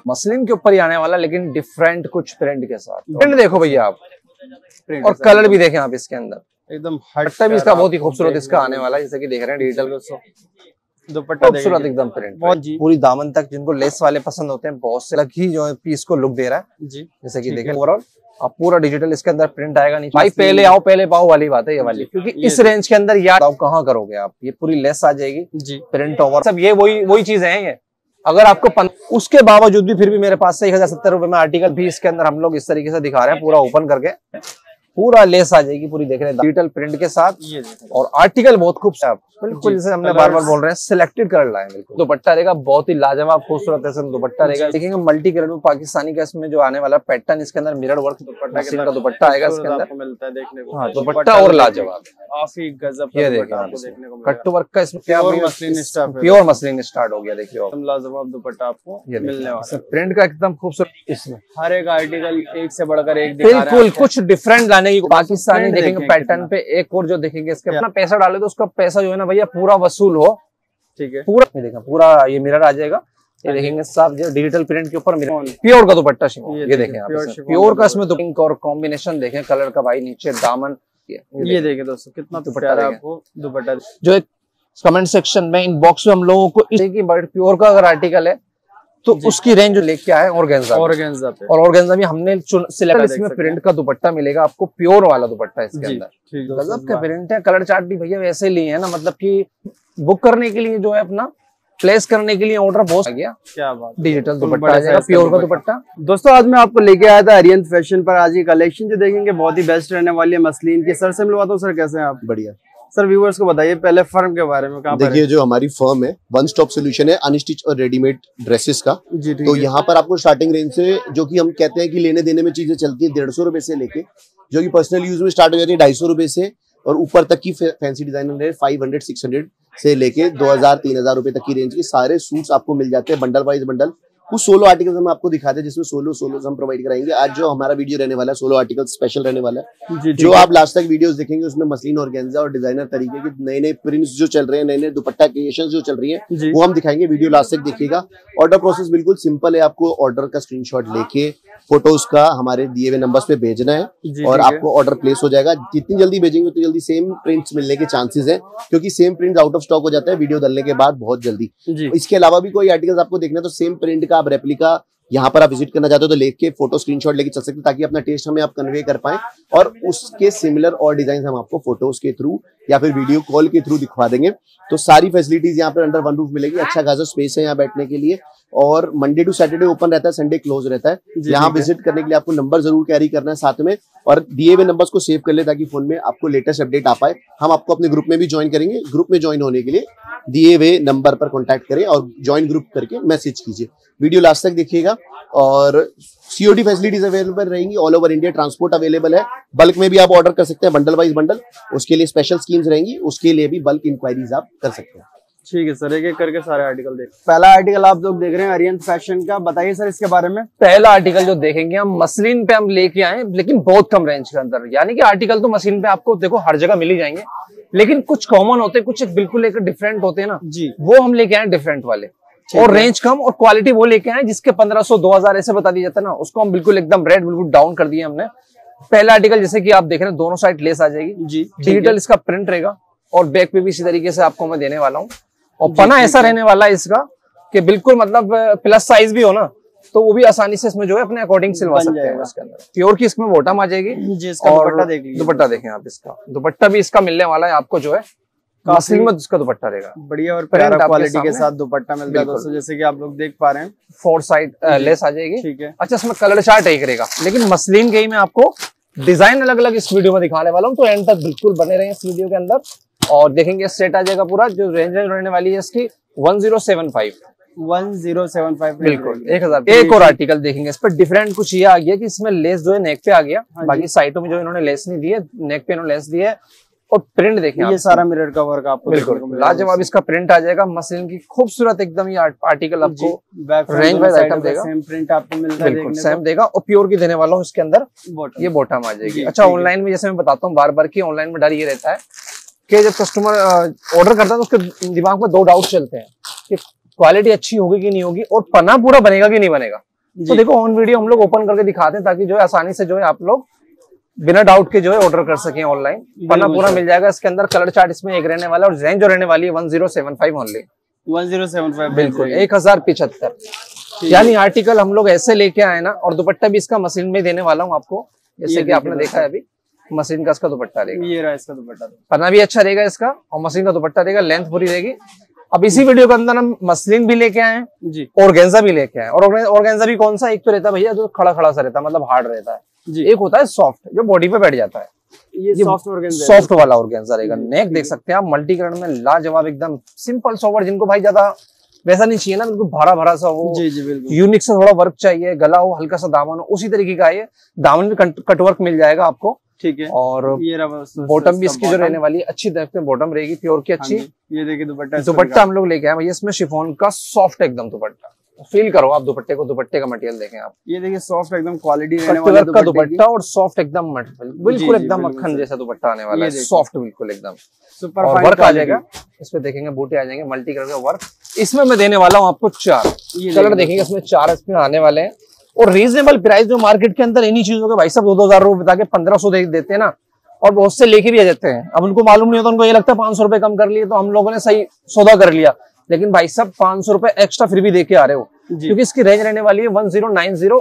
Muslin के ऊपर ही आने वाला, लेकिन डिफरेंट कुछ प्रिंट के साथ। प्रिंट देखो भैया आप, और कलर भी देखें आप इसके अंदर एकदम। दुपट्टा भी इसका बहुत ही खूबसूरत इसका आने वाला है, जैसे कि देख रहे हैं डिजिटल दुपट्टा खूबसूरत एकदम प्रिंट पूरी दामन तक। जिनको लेस वाले पसंद होते हैं, बहुत से अलग ही जो है पीस को लुक दे रहा है जी। जैसे कि देखें ओवरऑल अब पूरा डिजिटल इसके अंदर प्रिंट आएगा नीचे। भाई पहले आओ पहले पाओ वाली बात है ये वाली, क्योंकि इस रेंज के अंदर यार आप कहाँ करोगे आप, ये पूरी लेस आ जाएगी जी, प्रिंट ओवर सब ये वही चीजें हैं ये। अगर आपको उसके बावजूद भी फिर भी मेरे पास से 1070 रुपए में आर्टिकल भी इसके अंदर हम लोग इस तरीके से दिखा रहे हैं, पूरा ओपन करके पूरा लेस आ जाएगी पूरी, देख रहे हैं डिजिटल प्रिंट के साथ। और आर्टिकल बहुत खूबसूरत बिल्कुल, जैसे हमने बार बार बोल रहे हैं सिलेक्टेड कलर लाए बिल्कुल। दुपट्टा रहेगा बहुत ही लाजवाब खूबसूरत ऐसा दुपट्टा रहेगा। देखेंगे मल्टी कलर में पाकिस्तानी का इसमें जो आने वाला पैटर्न, इसके अंदर मिरर वर्क दुपट्टा का दुपट्टा आएगा इसके अंदर मिलता है देखने को। हाँ दुपट्टा और लाजवाब काफी गजब, ये देखिए कट वर्क का इसमें प्योर मसलिन स्टार्ट हो गया। देखिए लाजवाब दुपट्टा आपको मिलने वाला, प्रिंट का एकदम खूबसूरत, इसमें हर एक आर्टिकल एक से बढ़कर एक बिल्कुल कुछ डिफरेंट लाने की। पाकिस्तानी देखेंगे पैटर्न पे, एक और जो देखेंगे इसके अपना पैसा डाले तो उसका पैसा जो है ना भैया पूरा वसूल हो। ठीक है पूरा देखें, पूरा ये मिरर आ जाएगा, ये देखेंगे सब जो डिजिटल प्रिंट के ऊपर मिरर, प्योर का दुपट्टा शिफॉन, ये देखें आप प्योर का इसमें पिंक और कॉम्बिनेशन देखें कलर का भाई, नीचे दामन ये देखें दोस्तों कितना प्यारा आपको दुपट्टा। जो एक कमेंट सेक्शन में इनबॉक्स में हम लोगों को प्योर का अगर आर्टिकल है तो उसकी रेंज लेके आए ऑर्गेन्जा पे, और ऑर्गेन्जा भी हमने सिलेक्ट, इसमें प्रिंट का दुपट्टा मिलेगा आपको, प्योर वाला दुपट्टा इसके अंदर गजब का प्रिंट है। कलर चार्ट भी भैया वैसे लिए है ना, मतलब कि बुक करने के लिए जो है अपना प्लेस करने के लिए ऑर्डर बहुत आ गया। क्या बात, डिजिटल दुपट्टा आ जाएगा प्योर का दुपट्टा। दोस्तों आज मैं आपको लेके आया था अरियंत फैशन पर। आज की कलेक्शन जो देखेंगे बहुत ही बेस्ट रहने वाली है मसलिन की। सर से मिलवाता हूँ। सर कैसे हैं आप? बढ़िया सर। व्यूअर्स को बताइए पहले फर्म के बारे में। देखिए जो हमारी फर्म है वन स्टॉप सोल्यूशन है अनस्टिच और रेडीमेड ड्रेसेस का जी। तो यहाँ पर आपको स्टार्टिंग रेंज से, जो कि हम कहते हैं कि लेने देने में चीजें चलती है 150 रुपए से लेके, जो कि पर्सनल यूज में स्टार्ट हो जाती है 250 रुपए से, और ऊपर तक की फैंसी डिजाइनर 500 600 से लेके 2000 3000 रुपए तक की रेंज के सारे सूट्स आपको मिल जाते हैं बंडल वाइज बंडल। कुछ सोलो आर्टिकल्स हम आपको दिखाते हैं जिसमें सोलो हम प्रोवाइड कराएंगे। आज जो हमारा वीडियो रहने वाला है सोलो आर्टिकल स्पेशल रहने वाला है। जो आप लास्ट तक वीडियोस देखेंगे उसमें मसलिन ऑर्गेन्जा और डिजाइनर तरीके के नए नए प्रिंट्स जो चल रहे हैं, नए नए दुपट्टा क्रिएशंस जो चल रही है वो हम दिखाएंगे। वीडियो लास्ट तक देखिएगा। ऑर्डर प्रोसेस बिल्कुल सिंपल है। आपको ऑर्डर का स्क्रीनशॉट लेके फोटोज का हमारे दिए हुए नंबर्स पे भेजना है और आपको ऑर्डर प्लेस हो जाएगा। जितनी जल्दी भेजेंगे उतनी जल्दी सेम प्रिंट्स मिलने के चांसेस है, क्योंकि same print out of stock हो जाता है वीडियो डालने के बाद बहुत जल्दी। इसके अलावा भी कोई आर्टिकल्स आपको देखना है तो सेम प्रिंट का आप रेप्लिका यहाँ पर आप विजिट करना चाहते हो तो लेके फोटो स्क्रीनशॉट लेके चल सकते हैं, ताकि अपना टेस्ट हमें आप कन्वे कर पाए और उसके सिमिलर और डिजाइन हम आपको फोटोज के थ्रू या फिर वीडियो कॉल के थ्रू दिखवा देंगे। तो सारी फैसिलिटीज यहाँ पर अंडर वन रूफ मिलेगी। अच्छा खासा स्पेस है यहाँ बैठने के लिए, और मंडे टू सैटरडे ओपन रहता है, संडे क्लोज रहता है। यहाँ विजिट करने के लिए आपको नंबर जरूर कैरी करना है साथ में, और दिए हुए नंबर्स को सेव कर ले ताकि फोन में आपको लेटेस्ट अपडेट आ पाए। हम आपको अपने ग्रुप में भी ज्वाइन करेंगे। ग्रुप में ज्वाइन होने के लिए दिए हुए नंबर पर कॉन्टैक्ट करें और ज्वाइन ग्रुप करके मैसेज कीजिए। वीडियो लास्ट तक देखिएगा। और सीओडी फैसिलिटीज अवेलेबल रहेंगी all over India. Transport available है। बल्क में भी आप ऑर्डर कर सकते हैं बंडल वाइज बंडल, उसके लिए स्पेशल स्कीम्स रहेंगी, उसके लिए भी बल्क इंक्वायरीज आप कर सकते हैं। ठीक है सर, एक एक करके सारे आर्टिकल देख। पहला आर्टिकल आप लोग देख रहे हैं अरियंत फैशन का, बताइए सर इसके बारे में। पहला आर्टिकल जो देखेंगे हम मसलिन पे हम लेके आए, लेकिन बहुत कम रेंज के अंदर। यानी कि आर्टिकल तो मसलिन पे आपको देखो हर जगह मिल ही जाएंगे, लेकिन कुछ कॉमन होते हैं, कुछ बिल्कुल एक डिफरेंट होते हैं ना जी, वो हम लेके आए डिफरेंट वाले, और रेंज कम और क्वालिटी वो लेके आए जिसके 1500 2000 ऐसे बता दिया जाता है ना, उसको हम बिल्कुल एकदम रेट बिल्कुल डाउन कर दिया हमने। पहला आर्टिकल जैसे कि आप देख रहे हैं दोनों साइड लेस आ जाएगी जी, डिजिटल इसका प्रिंट रहेगा, और बैक पे भी इसी तरीके से आपको मैं देने वाला हूँ। और पना ऐसा रहने वाला है इसका कि बिल्कुल मतलब प्लस साइज भी हो ना तो वो भी आसानी से इसमें जो है अपने अकॉर्डिंग सिलवा सकते हैं। इसके अंदर प्योर की इसमें बॉटम आ जाएगी जी। इसका दुपट्टा देखें आप, इसका दुपट्टा भी इसका मिलने वाला है आपको जो है मसलिन में इसका दुपट्टा रहेगा बढ़िया और प्यारा क्वालिटी के साथ दुपट्टा मिलता है दोस्तों, जैसे कि आप लोग देख पा रहे हैं। 4 साइड लेस आ जाएगी। ठीक है। अच्छा इसमें कलर चार्ट एक रहेगा, लेकिन मसलिन के ही मैं आपको डिजाइन अलग अलग इस वीडियो में दिखाने वाला हूँ, तो एंड तक बिल्कुल बने रहे इस वीडियो के अंदर। और देखेंगे सेट आ जाएगा पूरा, जो रेंज रहने वाली है इसकी 1075 बिल्कुल 1000। एक और आर्टिकल देखेंगे इस पर डिफरेंट कुछ ये आ गया कि इसमें लेस जो है नेक पे आ गया, बाकी साइडों में जो इन्होंने लेस नहीं दी है, नेक पे इन्होंने लेस दी है। और प्रिंट देखें ये सारा मिरर का वर्क आपको बिल्कुल लाजवाब इसका प्रिंट आ जाएगा मसलिन की खूबसूरत एकदम। ये आर्टिकल आपको रेंज वाइज आइटम देगा, सेम प्रिंट आपको मिलता है बिल्कुल सेम देगा, और प्योर की देने वाला हूँ इसके अंदर ये बॉटम आ जाएगी। अच्छा ऑनलाइन में जैसे मैं बताता हूँ बार बार की ऑनलाइन में डर ये रहता है कि जब कस्टमर ऑर्डर करता है तो उसके दिमाग में 2 डाउट चलते हैं कि क्वालिटी अच्छी होगी कि नहीं होगी और पना पूरा बनेगा कि नहीं बनेगा। तो देखो ऑन वीडियो हम लोग ओपन करके दिखाते हैं ताकि जो है आसानी से जो है आप लोग बिना डाउट के जो है ऑर्डर कर सकें ऑनलाइन। पन्ना पूरा मिल जाएगा इसके अंदर। कलर चार्ट इसमें एक रहने वाला है और रेंज जो रहने वाली है 1075 ओनली। 1075 बिल्कुल 1075। यानी आर्टिकल हम लोग ऐसे लेके आए ना, और दुपट्टा भी इसका मशीन में देने वाला हूँ आपको, जैसे कि आपने देखा है अभी मशीन का इसका दुपट्टा रहेगा। ये रहा इसका दुपट्टा, पन्ना भी अच्छा रहेगा इसका और मशीन का दुपट्टा रहेगा, लेंथ पूरी रहेगी। अब इसी वीडियो के अंदर हम मसलिन भी लेके आए जी, ऑर्गेन्जा भी लेके आए। और ऑर्गेन्जा भी कौन सा, एक तो रहता है भैया जो खड़ा खड़ा सा रहता है, मतलब हार्ड रहता है जी। एक होता है सॉफ्ट जो बॉडी पे बैठ जाता है, ये सॉफ्ट ऑर्गेन्जा, सॉफ्ट वाला ऑर्गेन्जा रहेगा। नेक देख सकते हैं आप मल्टी कलर में, लाजवाब एकदम सिंपल सोवर, जिनको भाई ज्यादा वैसा नहीं चाहिए ना, बिल्कुल भरा भरा सा हो, जी जी बिल्कुल यूनिक सा थोड़ा वर्क चाहिए, गला हो, हल्का सा दामन हो, उसी तरीके का ये दामन में कटवर्क मिल जाएगा आपको। ठीक है। और ये बॉटम भी इसकी जो रहने वाली है अच्छी तरह बॉटम रहेगी, प्योर की अच्छी। ये देखिए दुपट्टा, दुपट्टा हम लोग लेके आए भैया इसमें शिफॉन का सॉफ्ट एकदम दुपट्टा। फील करो आप दुपट्टे को, दुपट्टे का मटेरियल देखें आप, ये देखिए सॉफ्ट एकदम क्वालिटी रहने वाला का दुपट्टा और सॉफ्ट एकदम बिल्कुल एकदम मक्खन जैसा दुपट्टा आने वाला है, सॉफ्ट बिल्कुल एकदम सुपर। और वर्क आ जाएगा इस पे, देखेंगे बूटे आ जाएंगे मल्टी कलर का वर्क। इसमें मैं देने वाला हूँ आपको 4 कलर, देखेंगे इसमें 4 इसमें आने वाले हैं। और रीजनेबल प्राइस जो मार्केट के अंदर इन्हीं चीजों के भाई साहब 2-2000 रुपए बता के 1500 देते हैं ना, और बहुत से लेके भी आ जाते हैं। अब उनको मालूम नहीं होता, उनको ये लगता है 500 रुपए कम कर लिए तो हम लोगों ने सही सौदा कर लिया, लेकिन भाई साहब 500 रुपए एक्स्ट्रा फिर भी देके आ रहे हो, क्योंकि इसकी रेंज रहने वाली है 1090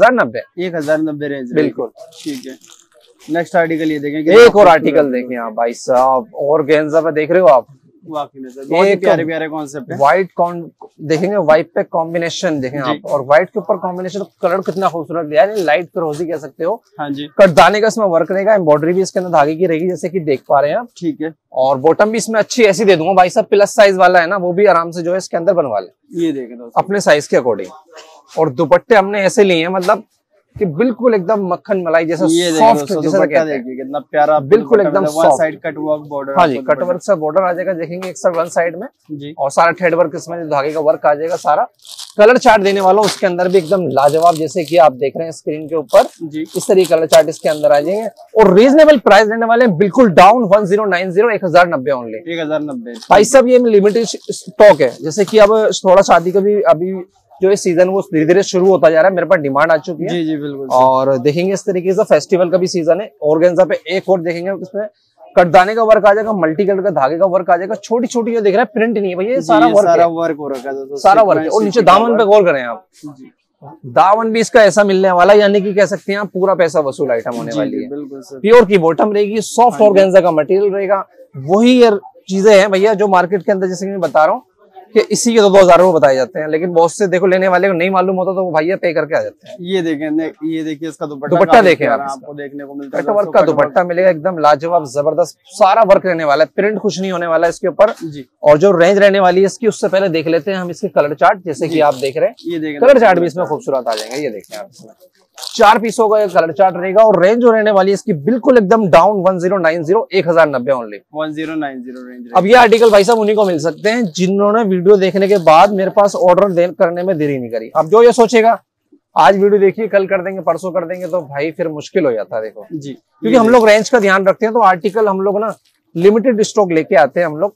1090 रेंज। बिल्कुल ठीक है। नेक्स्ट आर्टिकल ये देखें, एक और आर्टिकल देखें आप भाई साहब, ऑर्गेन्जा पे देख रहे हो आप, वाकई में सर बहुत ही प्यारे प्यारे कॉन्सेप्ट है। व्हाइट देखेंगे, व्हाइट पे कॉम्बिनेशन देखें आप, और व्हाइट के ऊपर कॉम्बिनेशन, कलर कितना खूबसूरत दिया है, लाइट फिरोजी कह सकते हो। हाँ जी। कटदाने का इसमें वर्क रहेगा, एम्ब्रॉयडरी भी इसके अंदर धागे की रहेगी जैसे कि देख पा रहे हैं आप। ठीक है। और बॉटम भी इसमें अच्छी ऐसी दे दूंगा भाई साहब, प्लस साइज वाला है ना, वो भी आराम से जो है इसके अंदर बनवा ले, ये देखें दोस्तों अपने साइज के अकॉर्डिंग। और दुपट्टे हमने ऐसे लिए हैं मतलब कि बिल्कुल एकदम मक्खन मलाई जैसा सॉफ्ट, जैसा देखिए कितना प्यारा, बिल्कुल एकदम one side cut work border. हाँ जी, कट वर्क सा बॉर्डर आ जाएगा, देखेंगे एक साइड वन साइड में जी, और सारा थ्रेड वर्क इसमें धागे का वर्क आ जाएगा सारा। कलर चार्ट देने वाला हूँ उसके अंदर भी एकदम लाजवाब, जैसे कि आप देख रहे हैं स्क्रीन के ऊपर जी, इस तरीके कलर चार्ट इसके अंदर आ जाएंगे। और रीजनेबल प्राइस देने वाले हैं बिल्कुल डाउन 1090 1090 ओनली 1090। भाई साहब ये लिमिटेड स्टॉक है, जैसे कि अब थोड़ा शादी का भी अभी जो है सीजन वो धीरे धीरे शुरू होता जा रहा है, मेरे पास डिमांड आ चुकी है। जी जी बिल्कुल। और देखेंगे इस तरीके से फेस्टिवल का भी सीजन है। ऑर्गेन्जा पे एक और देखेंगे, इसमें कटदाने का वर्क आ जाएगा, मल्टी कलर का धागे का वर्क आ जाएगा, छोटी छोटी जो देख रहे हैं प्रिंट नहीं है भैया, ये सारा वर्क हो रखा है, सारा वर्क है। और नीचे दामन पे गौर करें आप, दामन भी इसका ऐसा मिलने वाला है, यानी कि कह सकते हैं आप पूरा पैसा वसूल आइटम होने वाली है। प्योर की बॉटम रहेगी, सॉफ्ट ऑर्गेन्जा का मटेरियल रहेगा, वही चीजें हैं भैया जो मार्केट के अंदर जैसे कि मैं बता रहा हूँ कि इसी के तो 2000 रुपए बताए जाते हैं, लेकिन बहुत से देखो लेने वाले को नहीं मालूम होता तो वो भैया पे करके आ जाते हैं। ये देखिए इसका दुपट्टा देखें आपको देखने को मिलता है, कट वर्क का दुपट्टा मिलेगा एकदम लाजवाब जबरदस्त, सारा वर्क रहने वाला है, प्रिंट कुछ नहीं होने वाला है इसके ऊपर जी। और जो रेंज रहने वाली है इसकी, उससे पहले देख लेते हैं हम इसके कलर चार्ट, जैसे कि आप देख रहे हैं, ये देखें कलर चार्ट भी इसमें खूबसूरत आ जाएंगे। ये देखें आप, इसमें 4 पीसों का कलर चार्ट रहेगा और रेंज जो रहने वाली है इसकी बिल्कुल एकदम डाउन 1090 1090 ओनली 1090 रेंज। अब ये आर्टिकल भाई साहब उन्हीं को मिल सकते हैं जिन्होंने वीडियो देखने के बाद मेरे पास ऑर्डर करने में देरी नहीं करी। अब जो ये सोचेगा आज वीडियो देखिए कल कर देंगे परसों कर देंगे, तो भाई फिर मुश्किल हो जाता है देखो जी, क्योंकि हम लोग रेंज का ध्यान रखते हैं, तो आर्टिकल हम लोग ना लिमिटेड स्टॉक लेके आते हैं हम लोग।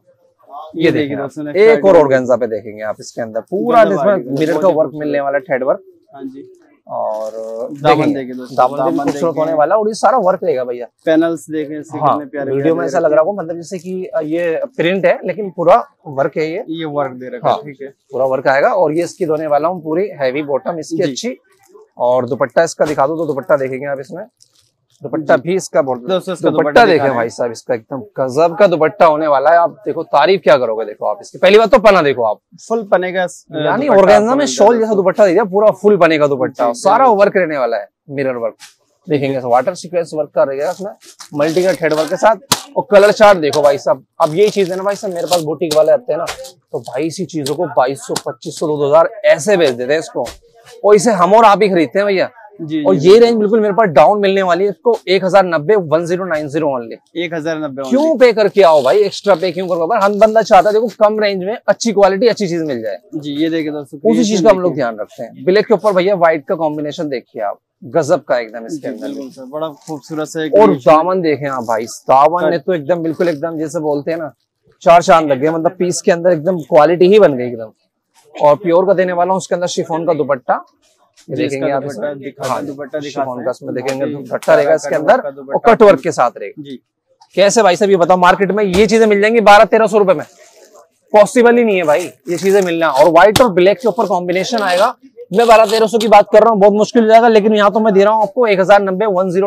ये देखिए एक और ऑर्गेन्जा पे देखेंगे आप, इसके अंदर पूरा मिरर का वर्क मिलने वाला, थ्रेड वर्क। हाँ जी। और दामन देखिए दामन भी खूबसूरत होने वाला, और ये सारा वर्क रहेगा भैया। पैनल्स देखें इसके कितने प्यारे, वीडियो में ऐसा लग रहा होगा मतलब जैसे कि ये प्रिंट है लेकिन पूरा वर्क है, ये वर्क दे रखा है। ठीक है, पूरा वर्क आएगा। और ये इसकी धोने वाला हूँ पूरी हैवी बॉटम इसकी अच्छी। और दुपट्टा इसका दिखा दो तो दुपट्टा देखेंगे आप, इसमें दुपट्टा भी इसका दुपट्टा देखें भाई साहब, इसका एकदम गजब का दुपट्टा होने वाला है। आप देखो तारीफ क्या करोगे, देखो आप इसकी पहली बात तो पना देखो आप, फुल पने का, यानी ऑर्गेन्जा में शॉल जैसा दुपट्टा दे दिया, पूरा फुल पने का दुपट्टा, सारा वर्क रहने वाला है, मिरर वर्क देखेंगे, वाटर सीक्वेंस वर्क का रहेगा इसमें, मल्टी का थ्रेड वर्क के साथ। और कलर चार्ट देखो भाई साहब, अब यही चीज है ना भाई साहब, मेरे पास बुटीक वाले आते हैं ना, तो भाई इसी चीजों को 2200 2500 2000 ऐसे बेच देते हैं इसको, और इसे हम और आप ही खरीदते हैं भैया जी। और ये रेंज बिल्कुल मेरे पास डाउन मिलने वाली है इसको 1090 1090 ओनली 1090। क्यों पे करके आओ भाई, एक्स्ट्रा पे क्यों करो? हम बंदा चाहता है देखो कम रेंज में अच्छी क्वालिटी अच्छी चीज मिल जाए जी। ये देखिए दोस्तों, उसी चीज का हम लोग ध्यान रखते हैं। ब्लैक के ऊपर भैया व्हाइट का कॉम्बिनेशन देखिए आप, गजब का एकदम इसके अंदर, बड़ा खूबसूरत से। और दामन देखें आप भाई, दामन ने तो एकदम बिल्कुल एकदम जैसे बोलते हैं ना 4 चांद लग गए, मतलब पीस के अंदर एकदम क्वालिटी ही बन गई एकदम। और प्योर का देने वाला हूँ उसके अंदर शिफॉन का दुपट्टा, देखेंगे आप इसमें। हाँ, दुपट्टा शिफॉन का इसमें देखेंगे दुपट्टा रहेगा इसके अंदर और कट वर्क के साथ रहेगा जी। कैसे भाई साहब ये बताओ, मार्केट में ये चीजें मिल जाएंगी 1200-1300 रुपए में? पॉसिबल ही नहीं है भाई ये चीजें मिलना। और व्हाइट और ब्लैक के ऊपर कॉम्बिनेशन आएगा। मैं 1200-1300 की बात कर रहा हूँ, बहुत मुश्किल हो जाएगा, लेकिन यहाँ तो मैं दे रहा हूँ आपको 1090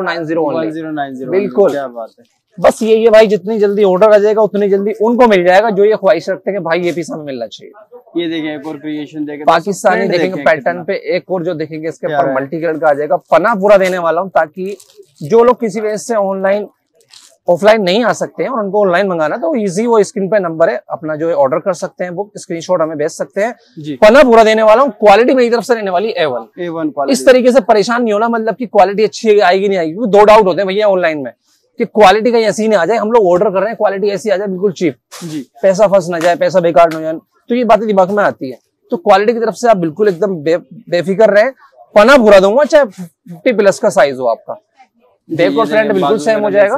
1090 बिल्कुल। क्या बात है। बस ये भाई जितनी जल्दी ऑर्डर आ जाएगा उतनी जल्दी उनको मिल जाएगा जो ये ख्वाहिश रखते हैं कि भाई ये पीस हमें मिलना चाहिए। ये देखें एक और क्रिएशन देखें, पाकिस्तानी देखेंगे पैटर्न पे, एक और जो देखेंगे इसके ऊपर मल्टी कलर का आ जाएगा। पना पूरा देने वाला हूँ ताकि जो लोग किसी वजह से ऑनलाइन ऑफलाइन नहीं आ सकते हैं और उनको ऑनलाइन मंगाना तो इजी, वो स्क्रीन पे नंबर है अपना जो है ऑर्डर कर सकते हैं, वो स्क्रीनशॉट हमें भेज सकते हैं। पना पूरा देने वाला हूँ, क्वालिटी मेरी तरफ से रहने वाली A1 इस तरीके से परेशान नहीं होना, मतलब कि क्वालिटी अच्छी आएगी नहीं आएगी, क्योंकि 2 डाउट होते हैं भैया ऑनलाइन में कि क्वालिटी कहीं ऐसी नहीं आ जाए, हम लोग ऑर्डर कर रहे हैं क्वालिटी ऐसी आ जाए बिल्कुल चीप जी, पैसा फंस ना जाए, पैसा बेकार न हो जाए, तो ये बातें दिमाग में आती है। तो क्वालिटी की तरफ से आप बिल्कुल एकदम बेफिक्र रहे, पना पूरा दूंगा चाहे 50+ का साइज हो आपका। बैक और फ्रंट बिल्कुल सेम हो जाएगा।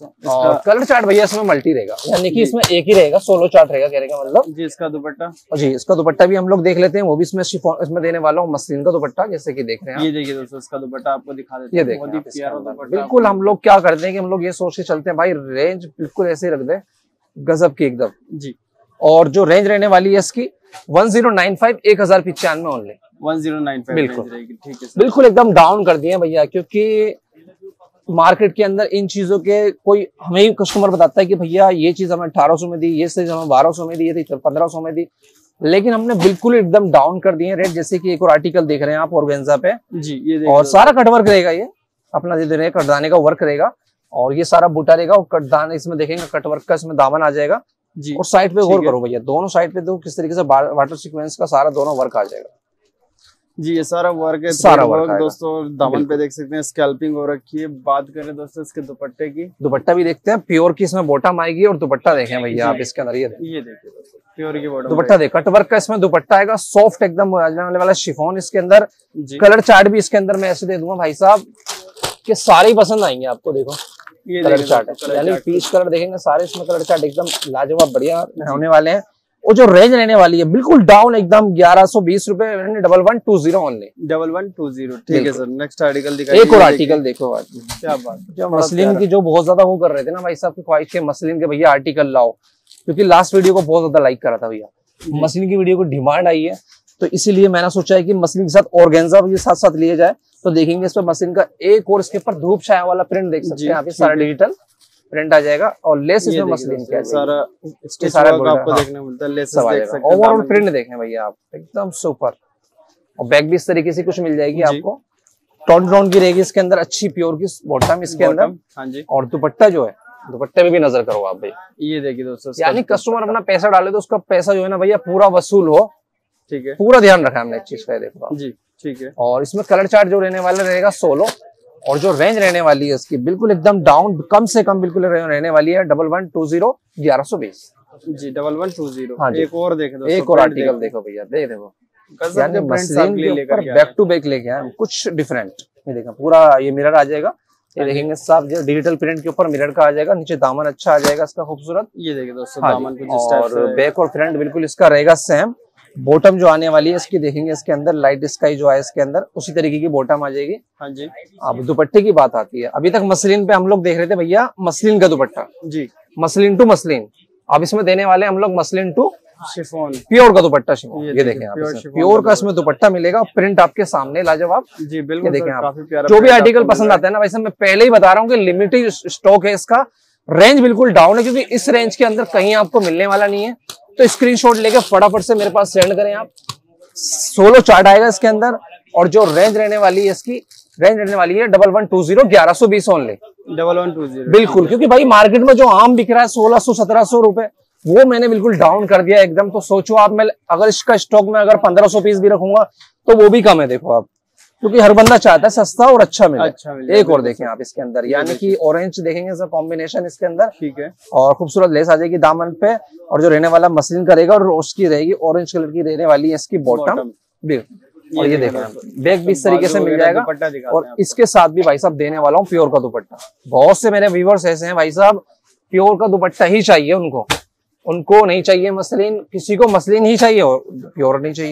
और कलर चार्ट भैया इसमें मल्टी रहेगा, यानी कि इसमें एक ही रहेगा, सोलो चार्ट रहेगा कहने का मतलब जी। इसका दुपट्टा जी, इसका दुपट्टा भी हम लोग देख लेते हैं, वो भी इसमें शिफॉन इसमें देने वाला हूँ मसलिन का दुपट्टा, जैसे कि देख रहे हैं। ये देखिए दोस्तों इसका दुपट्टा आपको दिखा देते हैं, ये देखिए बिल्कुल। हम लोग क्या करते हैं कि हम लोग ये सोच के चलते हैं भाई रेंज बिल्कुल ऐसे ही रख दे गजब की एकदम जी। और जो रेंज रहने वाली है इसकी 1095 1095 ओनली 1095 बिल्कुल ठीक है बिल्कुल एकदम डाउन कर दिए भैया, क्योंकि मार्केट के अंदर इन चीजों के कोई हमें ही कस्टमर बताता है कि भैया ये चीज हमें 1800 में दी, ये चीज हमें 1200 में दी, ये 1500 में दी, लेकिन हमने बिल्कुल एकदम डाउन कर दिए रेट। जैसे कि एक और आर्टिकल देख रहे हैं आप ऑर्गेन्जा पे जी, ये और सारा कटवर्क रहेगा, ये अपना दे रहे हैं कटदाने का वर्क रहेगा और ये सारा बूटा रहेगा और कटदाने इसमें देखेंगे कटवर्क का इसमें दामन आ जाएगा जी। और साइड पे गौर करो भैया, दोनों साइड पे देखो किस तरीके से वाटर सीक्वेंस का सारा दोनों वर्क आ जाएगा जी। ये सारा वर्क है, सारा वर्क दोस्तों दामन पे देख सकते हैं, स्कैल्पिंग हो रखी है। बात करें दोस्तों इसके दुपट्टे की, दुपट्टा भी देखते हैं, प्योर की इसमें बॉटम आएगी और दुपट्टा देखें भैया आप इसके अंदर, ये देखिए दोस्तों प्योर की बॉटम दुपट्टा देख, कटवर्क का इसमें दुपट्टा आएगा, सॉफ्ट एकदम आने वाला शिफॉन इसके अंदर। कलर चार्ट भी इसके अंदर मैं ऐसे दे दूंगा भाई साहब कि सारे ही पसंद आएंगे आपको। देखो ये कलर चार्ट है, यानी पीच कलर देखेंगे सारे इसमें कलर चार्ट एकदम लाजवाब बढ़िया होने वाले हैं। और जो रेंज रहने वाली है बिल्कुल डाउन एकदम 1120 रुपए 1120 ओनली 1120 ठीक है सर। नेक्स्ट आर्टिकल दिखाइए, एक और आर्टिकल देखो क्या बात, जो मसलिन की जो बहुत ज्यादा वो कर रहे थे ना भाई साहब की ख्वाहिश के मसलिन के भैया आर्टिकल लाओ, क्योंकि लास्ट वीडियो को बहुत ज्यादा लाइक करा था भैया, मसलिन की वीडियो को डिमांड आई है, तो इसीलिए मैंने सोचा है कि मसलिन के साथ ऑर्गेन्जा भी साथ साथ लिए जाए। तो देखेंगे इस पर मसलिन का एक और इसके ऊपर धूप छाया वाला प्रिंट देख सकते हैं आप, सारा डिजिटल प्रिंट आ जाएगा और लेस इसमें मसलिन का सारा इसके सारा आपको देखने मिलता है, लेस देख सकते हैं। ओवरऑल प्रिंट देखें भैया आप एकदम सुपर, और बैक भी इस तरीके से कुछ मिल जाएगी आपको, टोन की रहेगी इसके अंदर, अच्छी प्योर की बॉटम इसके अंदर। हाँ जी। और दुपट्टा जो है, दुपट्टे में भी नजर करो आप भाई, ये देखिए दोस्तों, यानी कस्टमर अपना पैसा डाले तो उसका पैसा जो है ना भैया पूरा वसूल हो, ठीक है, पूरा ध्यान रखा हमने इस चीज का, देखो जी ठीक है। और इसमें कलर चार्ट जो रहने वाला रहेगा 16, और जो रेंज रहने वाली है इसकी बिल्कुल एकदम डाउन, कम से कम बिल्कुल रहने वाली है 1120 1120 जी 1120। हाँ जी। एक और देखो, एक और आर्टिकल देखो भैया, देखो यानी मसलिन के ऊपर बैक टू बैक लेके आए कुछ डिफरेंट। ये देखो पूरा ये मिरर आ जाएगा, ये देखेंगे साफ डिजिटल प्रिंट के ऊपर मिरर का आ जाएगा, नीचे दामन अच्छा आ जाएगा इसका खूबसूरत, ये देखिए दोस्तों दामन कुछ इस टाइप से, और बैक और फ्रंट बिल्कुल इसका रहेगा सेम। बॉटम जो आने वाली है इसकी देखेंगे इसके अंदर लाइट स्काई जो है इसके अंदर उसी तरीके की बॉटम आ जाएगी। हाँ जी। अब दुपट्टे की बात आती है, अभी तक मसलिन पे हम लोग देख रहे थे भैया मसलिन का दुपट्टा जी, मसलिन टू मसलिन, अब इसमें देने वाले हम लोग मसलिन टू शिफॉन, प्योर का दुपट्टा शिफॉन। ये देखें आप, प्योर का इसमें दुपट्टा मिलेगा, प्रिंट आपके सामने लाजवाब जी बिल्कुल। देखें आप, जो भी आर्टिकल पसंद आता है ना वैसे मैं पहले ही बता रहा हूँ कि लिमिटेड स्टॉक है इसका, रेंज बिल्कुल डाउन है, क्योंकि इस रेंज के अंदर कहीं आपको मिलने वाला नहीं है। तो स्क्रीनशॉट लेके फटाफट से मेरे पास सेंड करें आप। 16 चार्ट आएगा इसके अंदर, और जो रेंज रहने वाली है इसकी, रेंज रहने वाली है 1120 1120 ओनली 1120 बिल्कुल, क्योंकि भाई मार्केट में जो आम बिक रहा है 1600 1700 रुपए, वो मैंने बिल्कुल डाउन कर दिया एकदम। तो सोचो आप, मैं अगर इसका स्टॉक में अगर 1500 पीस भी रखूंगा तो वो भी कम है, देखो आप, क्योंकि हर बंदा चाहता है सस्ता और अच्छा मिले। एक और देखें आप इसके अंदर, यानी कि ऑरेंज देखेंगे सर कॉम्बिनेशन इसके अंदर, ठीक है, और खूबसूरत लेस आ जाएगी दामन पे, और जो रहने वाला मसलिन का रहेगा और उसकी रहेगी ऑरेंज कलर की रहने वाली है इसकी बॉटम भी। और ये देखें बैग भी इस तरीके से मिल जाएगा, और इसके साथ भी भाई साहब देने वाला हूँ प्योर का दुपट्टा। बहुत से मेरे व्यूअर्स ऐसे हैं भाई साहब, प्योर का दुपट्टा ही चाहिए उनको नहीं चाहिए मसलिन, किसी को मसलिन ही चाहिए और प्योर नहीं चाहिए।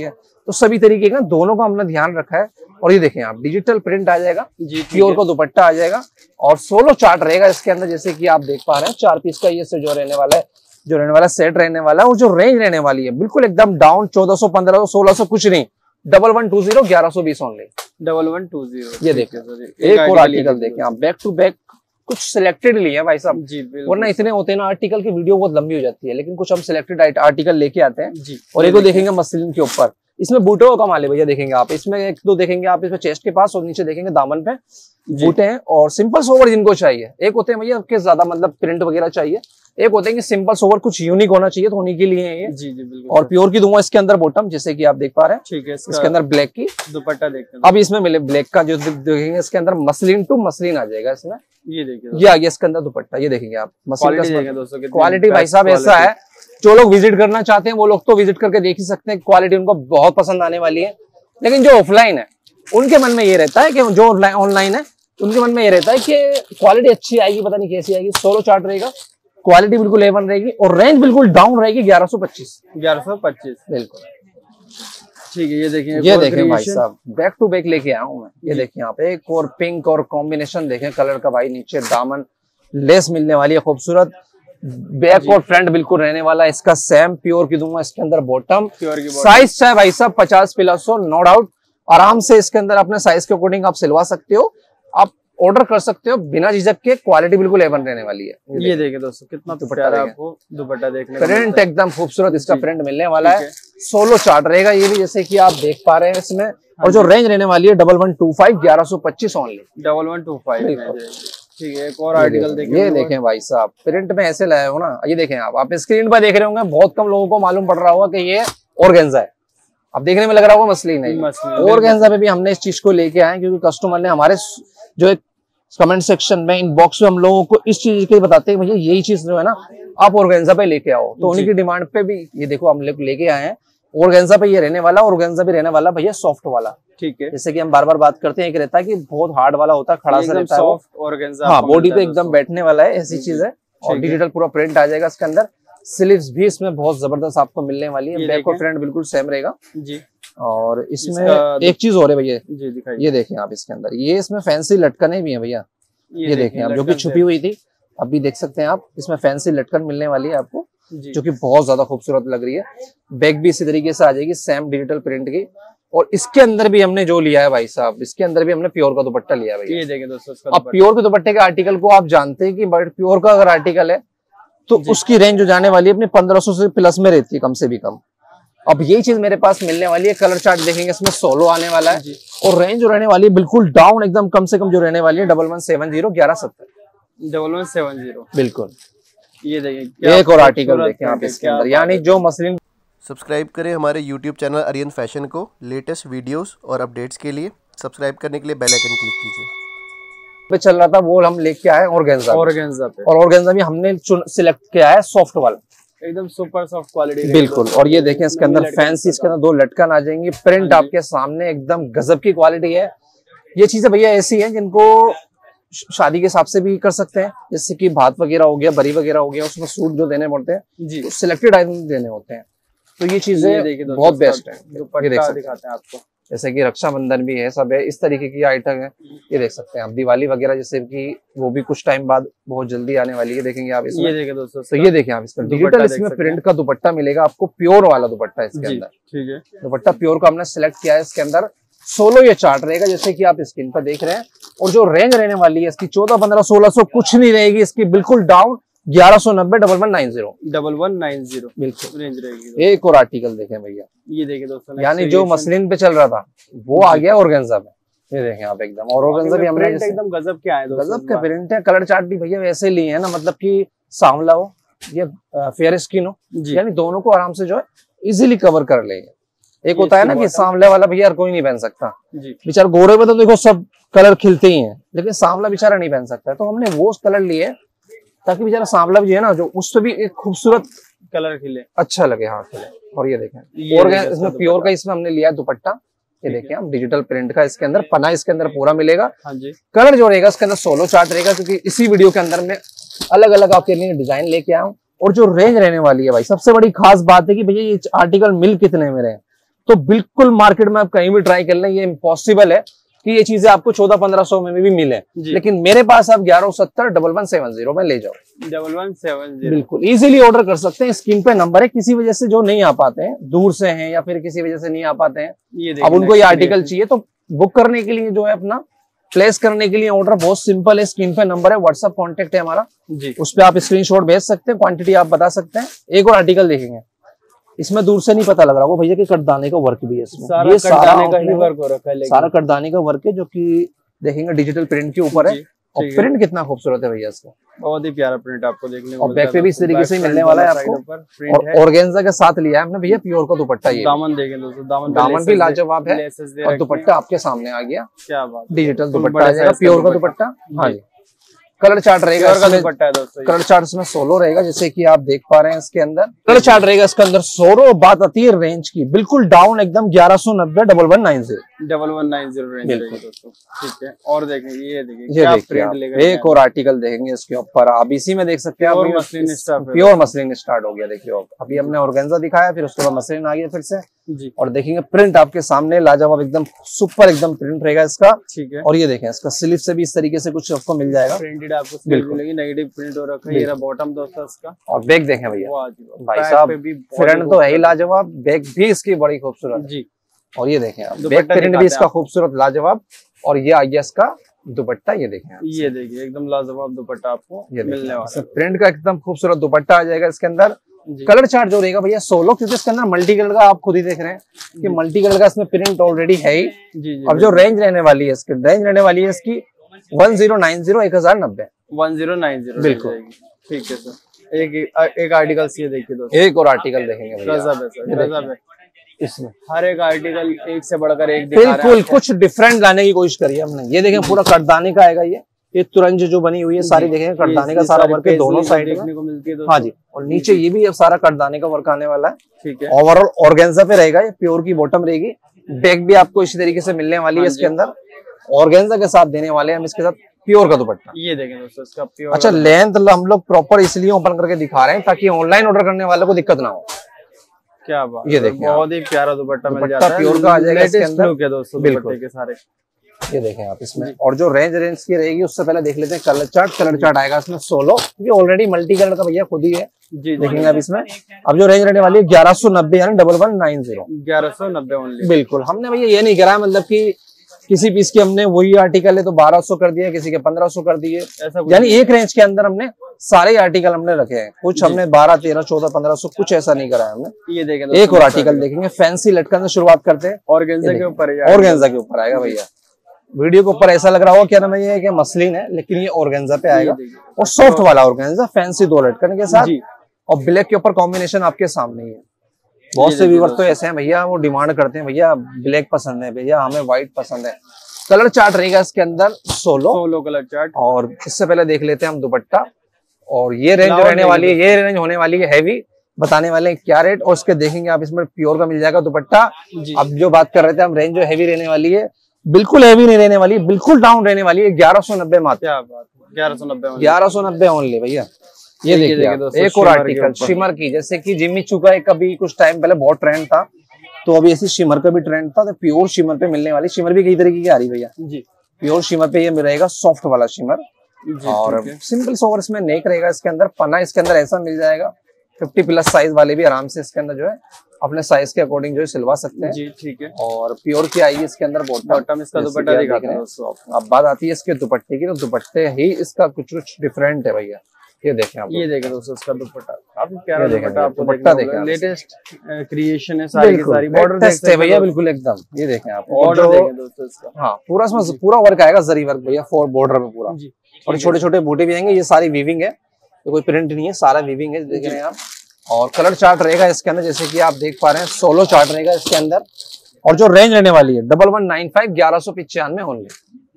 तो सभी तरीके का दोनों का हमने ध्यान रखा है। और ये देखें आप, डिजिटल प्रिंट आ जाएगा, प्योर का दुपट्टा आ जाएगा और सोलो चार्ट रहेगा इसके अंदर, जैसे कि आप देख पा रहे हैं। 4 पीस का ये जो रहने वाला है, जो रहने वाला सेट रहने वाला है, और जो रेंज रहने वाली है बिल्कुल एकदम डाउन, 1400, 1500, 1600 कुछ नहीं, 1120, 1120 ओनली, 1120। ये देखें। एक और आर्टिकल देखें आप, बैक टू बैक कुछ सिलेक्टेड लिए हैं भाई साहब जी, वरना इतने होते हैं ना आर्टिकल की वीडियो बहुत लंबी हो जाती है, लेकिन कुछ हम सिलेक्टेड आर्टिकल लेके आते हैं जी। और एक देखेंगे मसलिन के ऊपर, इसमें बूटों का माल है भैया, देखेंगे आप इसमें एक दो देखेंगे आप, इसमें चेस्ट के पास और नीचे देखेंगे दामन पे बूटे हैं। और सिंपल सोवर जिनको चाहिए, एक होते हैं भैया के ज्यादा मतलब प्रिंट वगैरह चाहिए, एक होते हैं कि सिंपल सोवर कुछ यूनिक होना चाहिए, तो उन्हीं के लिए है ये। जी जी बिल्कुल। और प्योर की दूंगा इसके अंदर बॉटम, जैसे कि आप देख पा रहे हैं। ठीक है, इसके अंदर ब्लैक की दुपट्टा देखते हैं। अब इसमें मिले ब्लैक का जो देखेंगे, इसके अंदर मसलिन टू मसलिन आ जाएगा इसमें। ये देखिए, ये आ गया इसके अंदर दुपट्टा, ये देखेंगे आप मसलिन क्वालिटी भाई साहब ऐसा है, जो लोग विजिट करना चाहते हैं वो लोग तो विजिट करके देख ही सकते हैं, क्वालिटी उनको बहुत पसंद आने वाली है। लेकिन जो ऑफलाइन है उनके मन में ये रहता है कि जो ऑनलाइन है उनके मन में ये रहता है कि क्वालिटी अच्छी आएगी, पता नहीं कैसी आएगी। सोलो चार्ट रहेगा, क्वालिटी बिल्कुल A1 रहेगी और रेंज बिल्कुल डाउन रहेगी 1125 बिल्कुल। ठीक है, ये देखिए, ये देखें भाई साहब, बैक टू बैक लेके आया हूँ मैं। ये देखिए आप, एक और पिंक और कॉम्बिनेशन देखें कलर का भाई, नीचे दामन लेस मिलने वाली है खूबसूरत, बैक और फ्रंट बिल्कुल रहने वाला है इसका सेम, प्योर की दूंगा इसके अंदर बॉटम। साइज चाहे भाई साहब 50+ हो, नो डाउट, आराम से इसके अंदर अपने साइज के अकॉर्डिंग आप सिलवा सकते हो, आप ऑर्डर कर सकते हो बिना झिझक के। क्वालिटी बिल्कुल A1 रहने वाली है। ये देखिए दोस्तों, कितना प्यारा आपको दुपट्टा देखने को प्रिंट एकदम खूबसूरत इसका प्रिंट मिलने वाला है। सोलो चार्ट रहेगा ये भी, जैसे कि आप देख पा रहे हैं इसमें। और जो रेंज रहने वाली है 1125, 1125 ओनली, 1125। ठीक है, एक और आर्टिकल देखिए। ये देखें भाई साहब, प्रिंट में ऐसे लाए हो ना, ये देखें आप स्क्रीन पर देख रहे होंगे, बहुत कम लोगों को मालूम पड़ रहा होगा कि ये ऑर्गेन्जा है। अब देखने में लग रहा होगा मसलिन है, ऑर्गेन्जा पे भी हमने इस चीज को लेके आए, क्योंकि कस्टमर ने हमारे जो एक कमेंट सेक्शन में, इनबॉक्स में हम लोगों को इस चीज के बताते हैं भैया यही चीज जो है ना आप ऑर्गेन्जा पे लेके आओ, तो उन्हीं की डिमांड पे भी ये देखो हम लेके आए हैं। ऑर्गेन्जा पे ये रहने वाला, ऑर्गेन्जा भी रहने वाला भैया सॉफ्ट वाला। ठीक है, जैसे कि हम बार बार बात करते हैं, एक रहता है कि बहुत हार्ड वाला होता है, खड़ा सा रहता है, सॉफ्ट ऑर्गेन्जा, हाँ बॉडी पे एकदम बैठने वाला है, ऐसी चीज है। और डिजिटल पूरा प्रिंट आ जाएगा इसके अंदर, स्लीव्स भी इसमें बहुत जबरदस्त आपको मिलने वाली है, बैक और फ्रंट बिल्कुल सेम रहेगा जी। और इसमें एक चीज और है भैया जी, दिखाइए। ये देखें आप इसके अंदर, ये इसमें फैंसी लटकने भी है भैया, ये देखें आप, जो कि छुपी हुई थी अभी देख सकते हैं आप, इसमें फैंसी लटकन मिलने वाली है आपको, जो कि बहुत ज्यादा खूबसूरत लग रही है। बैक भी इसी तरीके से आ जाएगी, सेम डिजिटल प्रिंट की। और इसके अंदर भी हमने जो लिया है भाई साहब, इसके अंदर भी हमने प्योर का दुपट्टा लिया है। ये देखें दोस्तों, अब प्योर के दुपट्टे के आर्टिकल को आप जानते हैं कि बट प्योर का अगर आर्टिकल है तो उसकी रेंज जो जाने वाली है अपनी 1500 से प्लस में रहती है, कम से भी कम। अब यही चीज मेरे पास मिलने वाली है, कलर चार्ट देखेंगे इसमें सोलो आने वाला है, और रेंज जो रहने वाली है बिल्कुल डाउन एकदम, कम से कम जो रहने वाली है 1170, 1170, 1170 बिल्कुल। ये देखिए, एक और आर्टिकल देखें आप इसके अंदर, यानी जो मसलिन। सब्सक्राइब करें हमारे YouTube चैनल आर्यन फैशन को लेटेस्ट वीडियोस और अपडेट्स के लिए। सब्सक्राइब करने के लिए बेल आइकन क्लिक कीजिए। पे चल रहा था वो हम लेके आए ऑर्गेन्जा पे, और ऑर्गेन्जा भी हमने सिलेक्ट किया है सॉफ्ट वाला, एकदम सुपर सॉफ्ट क्वालिटी बिल्कुल। और ये देखें इसके अंदर फैंसी, इसके अंदर 2 लटकन आ जाएंगी, प्रिंट आपके सामने एकदम गजब की क्वालिटी है। ये चीजें भैया ऐसी हैं जिनको शादी के हिसाब से भी कर सकते हैं, जैसे कि भात वगैरह हो गया, बरी वगैरह हो गया, उसमें सूट जो देने पड़ते हैं जी, सिलेक्टेड आइटम देने होते हैं, तो ये चीजें बहुत बेस्ट है। ये देख सकते हैं आपको, जैसे कि रक्षाबंधन भी है, सब है, इस तरीके की आइटम है। ये देख सकते हैं आप, दिवाली वगैरह जैसे कि वो भी कुछ टाइम बाद बहुत जल्दी आने वाली है, देखेंगे आप इसमें। ये देखें दोस्तों, तो ये देखें आप इसका डिजिटल इसमें प्रिंट का दुपट्टा मिलेगा आपको, प्योर वाला दुपट्टा इसके अंदर। ठीक है, दुपट्टा प्योर का हमने सिलेक्ट किया है। इसके अंदर सोलो ये चार्ट रहेगा, जैसे कि आप स्क्रीन पर देख रहे हैं। और जो रेंज रहने वाली है इसकी 14, 15, 1600 कुछ नहीं रहेगी, इसकी बिल्कुल डाउन 1190, 1190 बिल्कुल रेंज रहेगी। एक और आर्टिकल देखें भैया, ये देखें दोस्तों, यानी जो मसलिन पे चल रहा था वो आ गया ऑर्गेन्जा पे। ये देखें आप एकदम, और ऑर्गेन्जा भी हमने एकदम गजब के आए, गजब के प्रिंट है। कलर चार्ट भी भैया वैसे लिए है ना, मतलब कि सांवला हो ये फेयर स्किन हो, यानी दोनों को आराम से जो है इजीली कवर कर लेंगे। एक होता है ना कि सांवले वाला भैया कोई नहीं पहन सकता, बेचारा गोरे में तो देखो सब कलर खिलते ही हैं, लेकिन सांवला बेचारा नहीं पहन सकता, तो हमने वो कलर लिए ताकि बेचारा सांवला भी है ना, जो उससे भी एक खूबसूरत कलर खिले, अच्छा लगे, हाँ खिले। और ये देखें, और इसमें प्योर का इसमें हमने लिया दुपट्टा, ये देखें आप, डिजिटल प्रिंट का इसके अंदर पना इसके अंदर पूरा मिलेगा। हाँ जी, कलर जो रहेगा इसके अंदर सोलो चार्ट रहेगा, क्योंकि इसी वीडियो के अंदर में अलग अलग आपके लिए डिजाइन लेके आया हूँ। और जो रेंज रहने वाली है भाई, सबसे बड़ी खास बात है कि भैया ये आर्टिकल मिल कितने में रहे, तो बिल्कुल मार्केट में आप कहीं भी ट्राई कर लें, ये इम्पॉसिबल है कि ये चीजें आपको 14-1500 में भी मिले, लेकिन मेरे पास आप 1170-1170 में ले जाओ। 1170 बिल्कुल इजीली ऑर्डर कर सकते हैं। स्क्रीन पे नंबर है, किसी वजह से जो नहीं आ पाते हैं, दूर से हैं या फिर किसी वजह से नहीं आ पाते हैं, अब उनको ये आर्टिकल चाहिए, तो बुक करने के लिए जो है अपना प्लेस करने के लिए ऑर्डर बहुत सिंपल है। स्क्रीन पे नंबर है, व्हाट्सएप कॉन्टेक्ट है हमारा जी, उस पर आप स्क्रीनशॉट भेज सकते हैं, क्वांटिटी आप बता सकते हैं। एक और आर्टिकल देखेंगे, इसमें दूर से नहीं पता लग रहा होगा भैया कि कटदाने का वर्क भी है इसमें, ये सारा का ही वर्क हो रखा है, सारा कटदाने का वर्क है, जो कि देखेंगे डिजिटल प्रिंट के ऊपर है। और प्रिंट कितना खूबसूरत है भैया इसका, बहुत ही प्यारा प्रिंट आपको देखने को और बैक पे भी इस तरीके से मिलने वाला है आपको। और ऑर्गेन्जा के साथ लिया है हमने भैया प्योर का दुपट्टा। ये दामन देखें दोस्तों, दामन भी लाजवाब है, और दुपट्टा आपके सामने आ गया, क्या बात, डिजिटल दुपट्टा आ जाएगा, प्योर का दुपट्टा। हाँ जी, कलर चार्ट रहेगा, कलर चार्ट इसमें 16 रहेगा, जैसे कि आप देख पा रहे हैं इसके अंदर कलर चार्ट रहेगा इसके अंदर 16। बात आती है रेंज की, बिल्कुल डाउन एकदम 1190-1190 रेंज रहेगी दोस्तों, ठीक है। और देखें ये देखिए क्या प्रिंट लेगा, एक और आर्टिकल देखेंगे इसके ऊपर, आप इसी में देख सकते हैं, प्योर मसलिन स्टार्ट हो गया। देखिए अभी हमने ऑर्गेन्जा दिखाया, फिर उसके बाद मसलिन आ गया फिर से जी, और देखेंगे प्रिंट आपके सामने लाजवाब एकदम सुपर एकदम प्रिंट रहेगा इसका, ठीक है। और ये देखें इसका स्लीव से भी इस तरीके से कुछ आपको मिल जाएगा, प्रिंटेड आपको मिलेगी, नेगेटिव प्रिंट हो रखा है। ये बॉटम दोस्तों इसका, और बैक देखें भैया, भाई साहब फ्रंट तो है ही लाजवाब, बैक भी इसकी बड़ी खूबसूरत जी। और ये देखें आप, बैक प्रिंट भी इसका खूबसूरत लाजवाब, और ये आ गया इसका दुपट्टा, ये देखें, ये देखिए एकदम लाजवाब दुपट्टा आपको मिलने वाला है। प्रिंट का एकदम खूबसूरत दुपट्टा आ जाएगा इसके अंदर। कलर चार्ट जो रहेगा भैया 16, क्योंकि इसके अंदर मल्टी कलर का आप खुद ही देख रहे हैं कि मल्टी कलर का इसमें प्रिंट ऑलरेडी है ही जी। अब जो रेंज रहने वाली है इसकी, रेंज रहने वाली है इसकी 1090 1090 बिल्कुल, ठीक है सर। एक आर्टिकल ये देखिए दोस्तों, एक और आर्टिकल देखेंगे भैया इसमें, हर एक आर्टिकल एक से बढ़कर एक बिल्कुल कुछ डिफरेंट लाने की कोशिश करी है हमने। ये देखें पूरा कटदाने का आएगा, ये तुरंज जो बनी हुई है सारी देखेंगे कटदाने का सारा वर्क है दोनों साइड देखने को मिलती है। हाँ जी, और नीचे ये भी सारा कटदाने का वर्क आने वाला है, ठीक है। ओवरऑल ऑर्गेन्जा पे रहेगा, ये प्योर की बॉटम रहेगी, बैक भी आपको इसी तरीके से मिलने वाली है इसके अंदर, ऑर्गेन्जा के साथ देने वाले हैं हम इसके साथ प्योर का दुपट्टा। ये देखें दोस्तों इसका प्योर। अच्छा, लेंथ हम लोग प्रॉपर इसलिए ओपन करके दिखा रहे हैं ताकि ऑनलाइन ऑर्डर करने वाले को दिक्कत ना हो। क्या बात, ये देखिए बहुत ही प्यारा दुपट्टा मिल जाता है, प्योर का आ जाएगा इसके अंदर दोस्तों दुपट्टे के सारे। ये देखें आप इसमें, और जो रेंज की रहेगी उससे पहले देख लेते हैं कलर चार्ट। कलर चार्ट आएगा इसमें 16, ये ऑलरेडी मल्टी कलर का भैया खुद ही है जी, देखेंगे अब इसमें। अब जो रेंज रहने वाली है 1190 यानी 1190 ओनली। बिल्कुल, हमने भैया ये नहीं करा मतलब कि किसी पीस के हमने वही आर्टिकल है तो 1200 कर दिया, किसी के 1500 कर दिए, यानी एक रेंज के अंदर हमने सारे आर्टिकल हमने रखे हैं। कुछ हमने 12, 13, 14, 1500 कुछ ऐसा नहीं करा है हमने। ये देखें एक और आर्टिकल देखेंगे, फैंसी लटकन से शुरुआत करते हैं, ऑर्गेन्जा के ऊपर, ऑर्गेन्जा के ऊपर आएगा भैया। वीडियो के ऊपर ऐसा लग रहा होगा क्या नाम है ये कि मसलिन है, लेकिन ये ऑर्गेन्जा पे आएगा, और सॉफ्ट वाला ऑर्गेन्जा, फैंसी 2 लटकन के साथ, और ब्लैक के ऊपर कॉम्बिनेशन आपके सामने ही है। बहुत से व्यूअर तो ऐसे हैं भैया, वो डिमांड करते हैं भैया ब्लैक पसंद है, भैया हमें व्हाइट पसंद है। कलर चार्ट रहेगा इसके अंदर 16 कलर चार्ट। और इससे पहले देख लेते हैं हम दुपट्टा, और ये रेंज रहने वाली है, ये रेंज होने वाली है हैवी, बताने वाले हैं क्या रेट, और उसके देखेंगे आप इसमें प्योर का मिल जाएगा दुपट्टा। अब जो बात कर रहे थे हम, रेंज जो हैवी रहने वाली है, बिल्कुल हैवी नहीं रहने वाली, बिल्कुल डाउन रहने वाली है, 1190 मात्र, 1190 ओनली भैया। ये देखिए एक और आर्टिकल शिमर की, जैसे कि जिम्मी चुका है, कभी कुछ टाइम पहले बहुत ट्रेंड था, तो अभी ऐसी शिमर का भी ट्रेंड था, तो प्योर शिमर पे मिलने वाली। शिमर भी कई तरीके की आ रही भैया जी, प्योर शिमर पे ये रहेगा, सॉफ्ट वाला शिमर, और सिंपल सोवर इसमें नेक रहेगा इसके अंदर, पन्ना इसके अंदर ऐसा मिल जाएगा। 50+ साइज वाले भी आराम से इसके अंदर जो है अपने साइज के अकॉर्डिंग जो है सिलवा सकते हैं जी, ठीक है। और प्योर की आई है इसके अंदर बॉटम, इसका दुपट्टा दिखाते हैं दोस्तों। अब बात आती है इसके दुपट्टे की, तो दुपट्टे ही इसका कुछ डिफरेंट है भैया। ये देखें आप, ये देखें दोस्तों इसका दुपट्टा, काफी प्यारा दुपट्टा आपको देखना, लेटेस्ट क्रिएशन है, सारी की सारी बॉर्डर देखते हैं भैया, बिल्कुल एकदम। ये देखें आप, बॉर्डर देखें दोस्तों इसका, हाँ पूरा इसमें पूरा वर्क आएगा, जरी वर्क भैया, 4 बॉर्डर में पूरा, और छोटे छोटे बूटे भी आएंगे। ये सारी वीविंग है, तो कोई प्रिंट नहीं है, सारा वीविंग है, देख रहे हैं आप। और कलर चार्ट रहेगा इसके अंदर, जैसे कि आप देख पा रहे हैं 16 चार्ट रहेगा इसके अंदर, और जो रेंज रहने वाली है 1195 1195 ओनली,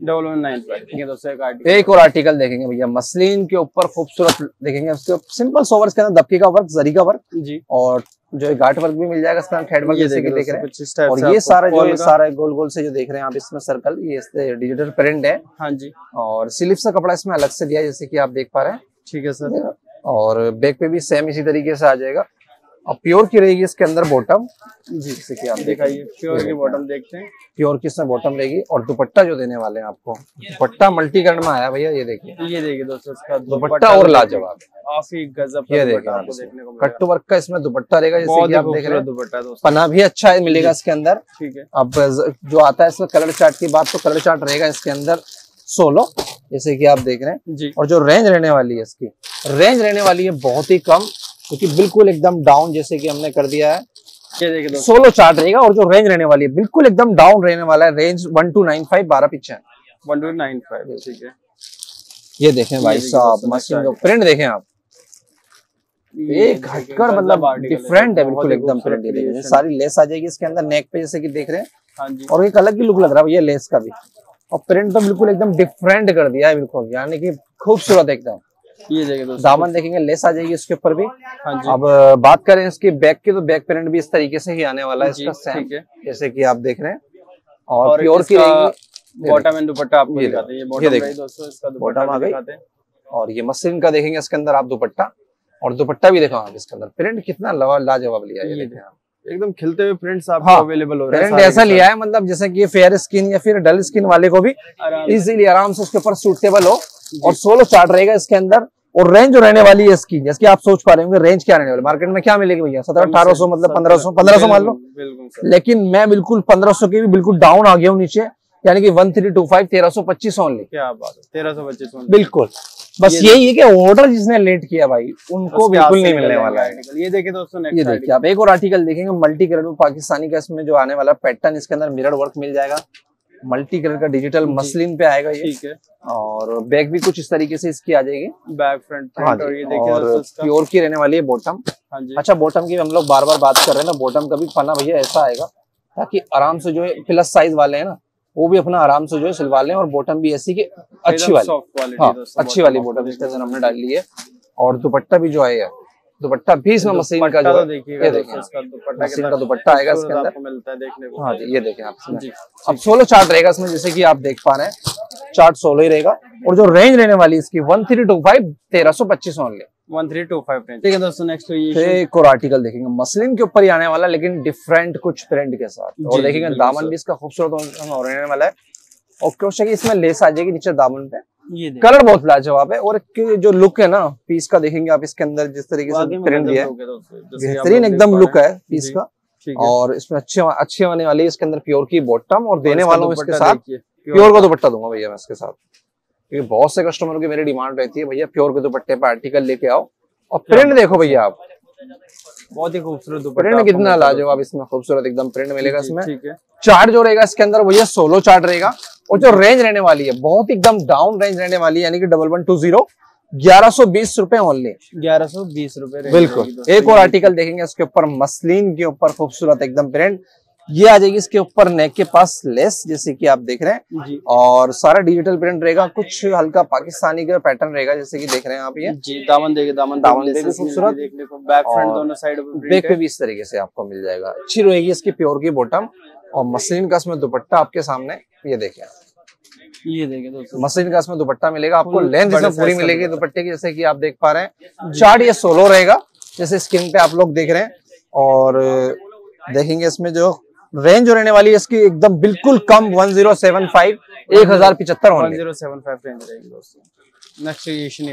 1195। एक और आर्टिकल देखेंगे भैया, मसलिन के ऊपर खूबसूरत देखेंगे, उसके सिंपल सोवर्स के अंदर दबके का वर्क, जरी का वर्क जी, और जो गार्ड वर्क भी मिल जाएगा इसका, हेड वर्क जैसे कि देख रहे हैं। और ये सारा जो सारा गोल गोल से जो देख रहे हैं आप इसमें सर्कल, ये डिजिटल प्रिंट है। हाँ जी, और स्लीव का कपड़ा इसमें अलग से दिया है, जैसे कि आप देख पा रहे हैं। ठीक है सर। और बैक पे भी सेम इसी तरीके से आ जाएगा, और प्योर की रहेगी इसके अंदर बॉटम जी, जैसे कि आप दिखाइए प्योर की बॉटम देखते हैं। प्योर की इसमें बॉटम रहेगी और दुपट्टा जो देने वाले हैं आपको, दुपट्टा मल्टी कलर में आया भैया, ये देखिए दोस्तों इसका दुपट्टा और लाजवाब, काफी गजब। ये देखिए आपको देखने को कट वर्क का इसमें दुपट्टा रहेगा, जैसे कि आप देख रहे हैं दुपट्टा। पना भी अच्छा है मिलेगा इसके अंदर। ठीक है, अब जो आता है इसमें कलर चार्ट की बात, तो कलर चार्ट रहेगा इसके अंदर 16, जैसे कि आप देख रहे हैं जी। और जो रेंज रहने वाली है इसकी, रेंज रहने वाली है बहुत ही कम, क्योंकि बिल्कुल एकदम डाउन जैसे कि हमने कर दिया है। ये देखिए 16 चार्ट रहेगा और जो रेंज रहने वाली है बिल्कुल एकदम डाउन रहने वाला है। रेंज 1295, 12 पीछे 1295। ठीक है, ये देखें भाई साहब, मशीन प्रिंट देखें आप, एक हटकर मतलब डिफरेंट है बिल्कुल एकदम प्रिंट। ये देखिए सारी लेस आ जाएगी इसके अंदर नेक पे, जैसे कि देख रहे हैं। हाँ जी, और एक अलग ही लुक लग रहा है भैया लेस का भी, और प्रिंट तो बिल्कुल एकदम डिफरेंट कर दिया है बिल्कुल, यानी कि खूबसूरत एकदम। ये देखिए दोस्तों, दामन देखेंगे लेस आ जाएगी इसके ऊपर भी। हाँ जी। अब बात करें इसकी बैक की, तो बैक प्रिंट भी इस तरीके से ही आने वाला है इसका सेम, जैसे कि आप देख रहे हैं। और प्योर की बॉटम एंड दुपट्टा आपको दिखाते हैं। ये बॉटम है दोस्तों, इसका बॉटम आ गई। और ये मसलिन का देखेंगे इसके अंदर आप दुपट्टा, और दुपट्टा भी देखो आप इसके अंदर प्रिंट कितना लाजवाब लिया है। ये देखें आप, एकदम खिलते हुए प्रिंट्स आपको अवेलेबल हो रहे हैं। प्रिंट ऐसा लिया है मतलब जैसे कि ये फेयर स्किन या फिर डल स्किन वाले को भी इजीली आराम से उसके ऊपर सूटेबल हो। और 16 चार्ट रहेगा इसके अंदर, और रेंज जो रहने वाली है इसकी, जैसे कि आप सोच पा रहे होंगे रेंज क्या रहने वाली, मार्केट में क्या मिलेगी भैया 1700-1800, मतलब 1500 मान लो। लेकिन मैं बिल्कुल 1500 की भी बिल्कुल डाउन आ गया हूँ नीचे, यानी कि 1325, 1325 ओनली। क्या बात है, 1325 बिल्कुल। बस यही है कि ऑर्डर जिसने लेट किया भाई उनको बिल्कुल नहीं मिलने वाला है। ये देखिए दोस्तों, ये देखिए आप एक और आर्टिकल देखेंगे मल्टी कलर में पाकिस्तानी का, इसमें जो आने वाला पैटर्न इसके अंदर मिरर वर्क मिल जाएगा, मल्टी कलर का डिजिटल मसलिन पे आएगा ये। ठीक है, और बैक भी कुछ इस तरीके से इसकी आ जाएगी, बैक फ्रंट। हाँ और ये देखिए और प्योर की रहने वाली है बॉटम। हाँ जी। अच्छा बॉटम की हम लोग बार बार बात कर रहे हैं ना, बॉटम का भी पना भैया ऐसा आएगा ताकि आराम से जो है प्लस साइज वाले हैं ना वो भी अपना आराम से जो है सिलवा लें। और बॉटम भी ऐसी की अच्छी वाली, हाँ अच्छी वाली बॉटम इसके अंदर हमने डाल ली है। और दुपट्टा भी जो है, दुपट्टा भी इसमें मशीन का जो है, ये देखिए मशीन का दुपट्टा आएगा इसके अंदर, मिलता है देखने को। हाँ जी, ये देखें आप इसमें। अब 16 चार्ट रहेगा इसमें, जैसे कि आप देख पा रहे हैं चार्ट 16 ही रहेगा। और जो रेंज रहने वाली इसकी 1325, 1325 ओनली, 1325 रेंज। ठीक है दोस्तों, नेक्स्ट एक और आर्टिकल देखेंगे मसलिन के ऊपर ही आने वाला, लेकिन डिफरेंट कुछ प्रिंट के साथ। और देखेंगे दामन भी इसका खूबसूरत रहने वाला है, और क्रोशे की इसमें लेस आ जाएगी नीचे दामन पे। ये कलर बहुत लाजवाब है, और जो लुक है ना पीस का देखेंगे आप इसके अंदर जिस तरीके से प्रिंट दिया है, बेहतरीन एकदम लुक है पीस का। और इसमें अच्छे आने वाली है इसके अंदर प्योर की बॉटम, और देने वाला हूँ इसके साथ प्योर का दुपट्टा दूंगा भैया मैं इसके साथ, क्योंकि बहुत से कस्टमरों की मेरी डिमांड रहती है भैया प्योर के दुपट्टे पे आर्टिकल लेके आओ। और प्रिंट देखो भैया आप, बहुत ही खूबसूरत दुपट्टा, प्रिंट कितना लाजवाब इसमें खूबसूरत एकदम प्रिंट मिलेगा इसमें। ठीक है, चार्ट जो रहेगा इसके अंदर भैया 16 चार्ट रहेगा। और जो रेंज रहने वाली है बहुत एकदम डाउन रेंज रहने वाली है, यानी कि 1120, 1120 रुपए ओनली, 1120 रुपए बिल्कुल। एक और आर्टिकल देखेंगे इसके ऊपर मसलिन के ऊपर खूबसूरत एकदम प्रिंट, ये आ जाएगी इसके ऊपर नेक के पास लेस, जैसे कि आप देख रहे हैं जी। और सारा डिजिटल प्रिंट रहेगा, कुछ हल्का पाकिस्तानी का पैटर्न रहेगा, जैसे कि देख रहे हैं आप ये जी। दामन देखिए, दामन पे भी खूबसूरत देखने को, बैक फ्रंट दोनों साइड बैक पे भी इस तरीके से आपको मिल जाएगा। अच्छी रहेगी इसकी प्योर की बॉटम, और मसलिन का इसमें दुपट्टा आपके सामने, ये देखें ये देखिए दोस्तों, मसलिन का इसमें दुपट्टा मिलेगा आपको, लेंथ इसमें पूरी मिलेगी दुपट्टे की, जैसे कि आप देख पा रहे हैं। चार्ट ये 16 रहेगा जैसे स्क्रीन पे आप लोग देख रहे हैं। और देखेंगे इसमें जो रेंज जो रहने वाली है इसकी एकदम बिल्कुल कम 1075, 1075 होने, 1075 रेंज रहेगी दोस्तों। नेक्स्ट ये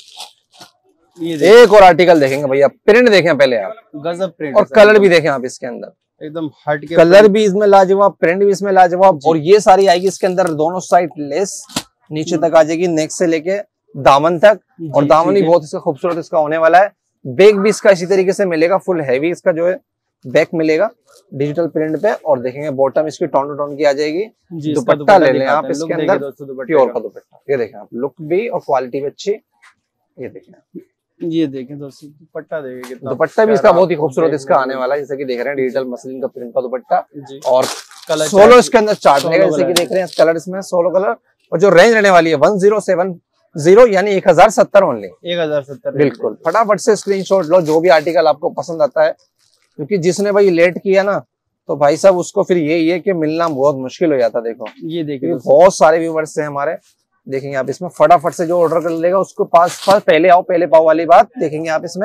देखिए, ये एक और आर्टिकल देखेंगे भैया, प्रिंट देखें पहले आप, गजब प्रिंट, और कलर भी देखें आप इसके अंदर, एकदम हट के कलर भी इसमें लाजवाब, प्रिंट भी इसमें लाजवाब। और ये सारी आएगी इसके अंदर दोनों साइड लेस नीचे तक आ जाएगी, नेक से लेके दामन तक। और दामन भी बहुत इसका खूबसूरत इसका होने वाला है। बैक भी इसका इसी तरीके से मिलेगा, फुल हैवी इसका जो है बैक मिलेगा डिजिटल प्रिंट पे। और देखेंगे बॉटम इसकी टोन टू टोन की आ जाएगी। दुपट्टा ले लें आप इसके अंदर, प्योर का दुपट्टा, ये देखें आप, लुक भी और क्वालिटी भी अच्छी, ये देखें, ये देखें दोस्तों दुपट्टा देखिए, दुपट्टा भी इसका बहुत ही खूबसूरत इसका आने वाला है, जैसे कि देख रहे हैं डिजिटल मसलिन का प्रिंट का दुपट्टा। और 16 इसके अंदर चार्ट रहेगा, जैसे कि देख रहे हैं कलर इसमें 16 कलर। और जो रेंज रहने वाली है 1070 यानी 1070 ओनली, 1070 बिल्कुल। फटाफट से स्क्रीनशॉट लो जो भी आर्टिकल आपको पसंद आता है, क्योंकि जिसने भाई लेट किया ना तो भाई साहब उसको फिर यही है कि मिलना बहुत मुश्किल हो जाता है। देखो ये देखिए, बहुत सारे व्यूवर्स हैं हमारे, देखेंगे आप इसमें फटाफट से जो ऑर्डर कर लेगा उसको पास पहले आओ पहले पाओ वाली बात देखेंगे आप इसमें।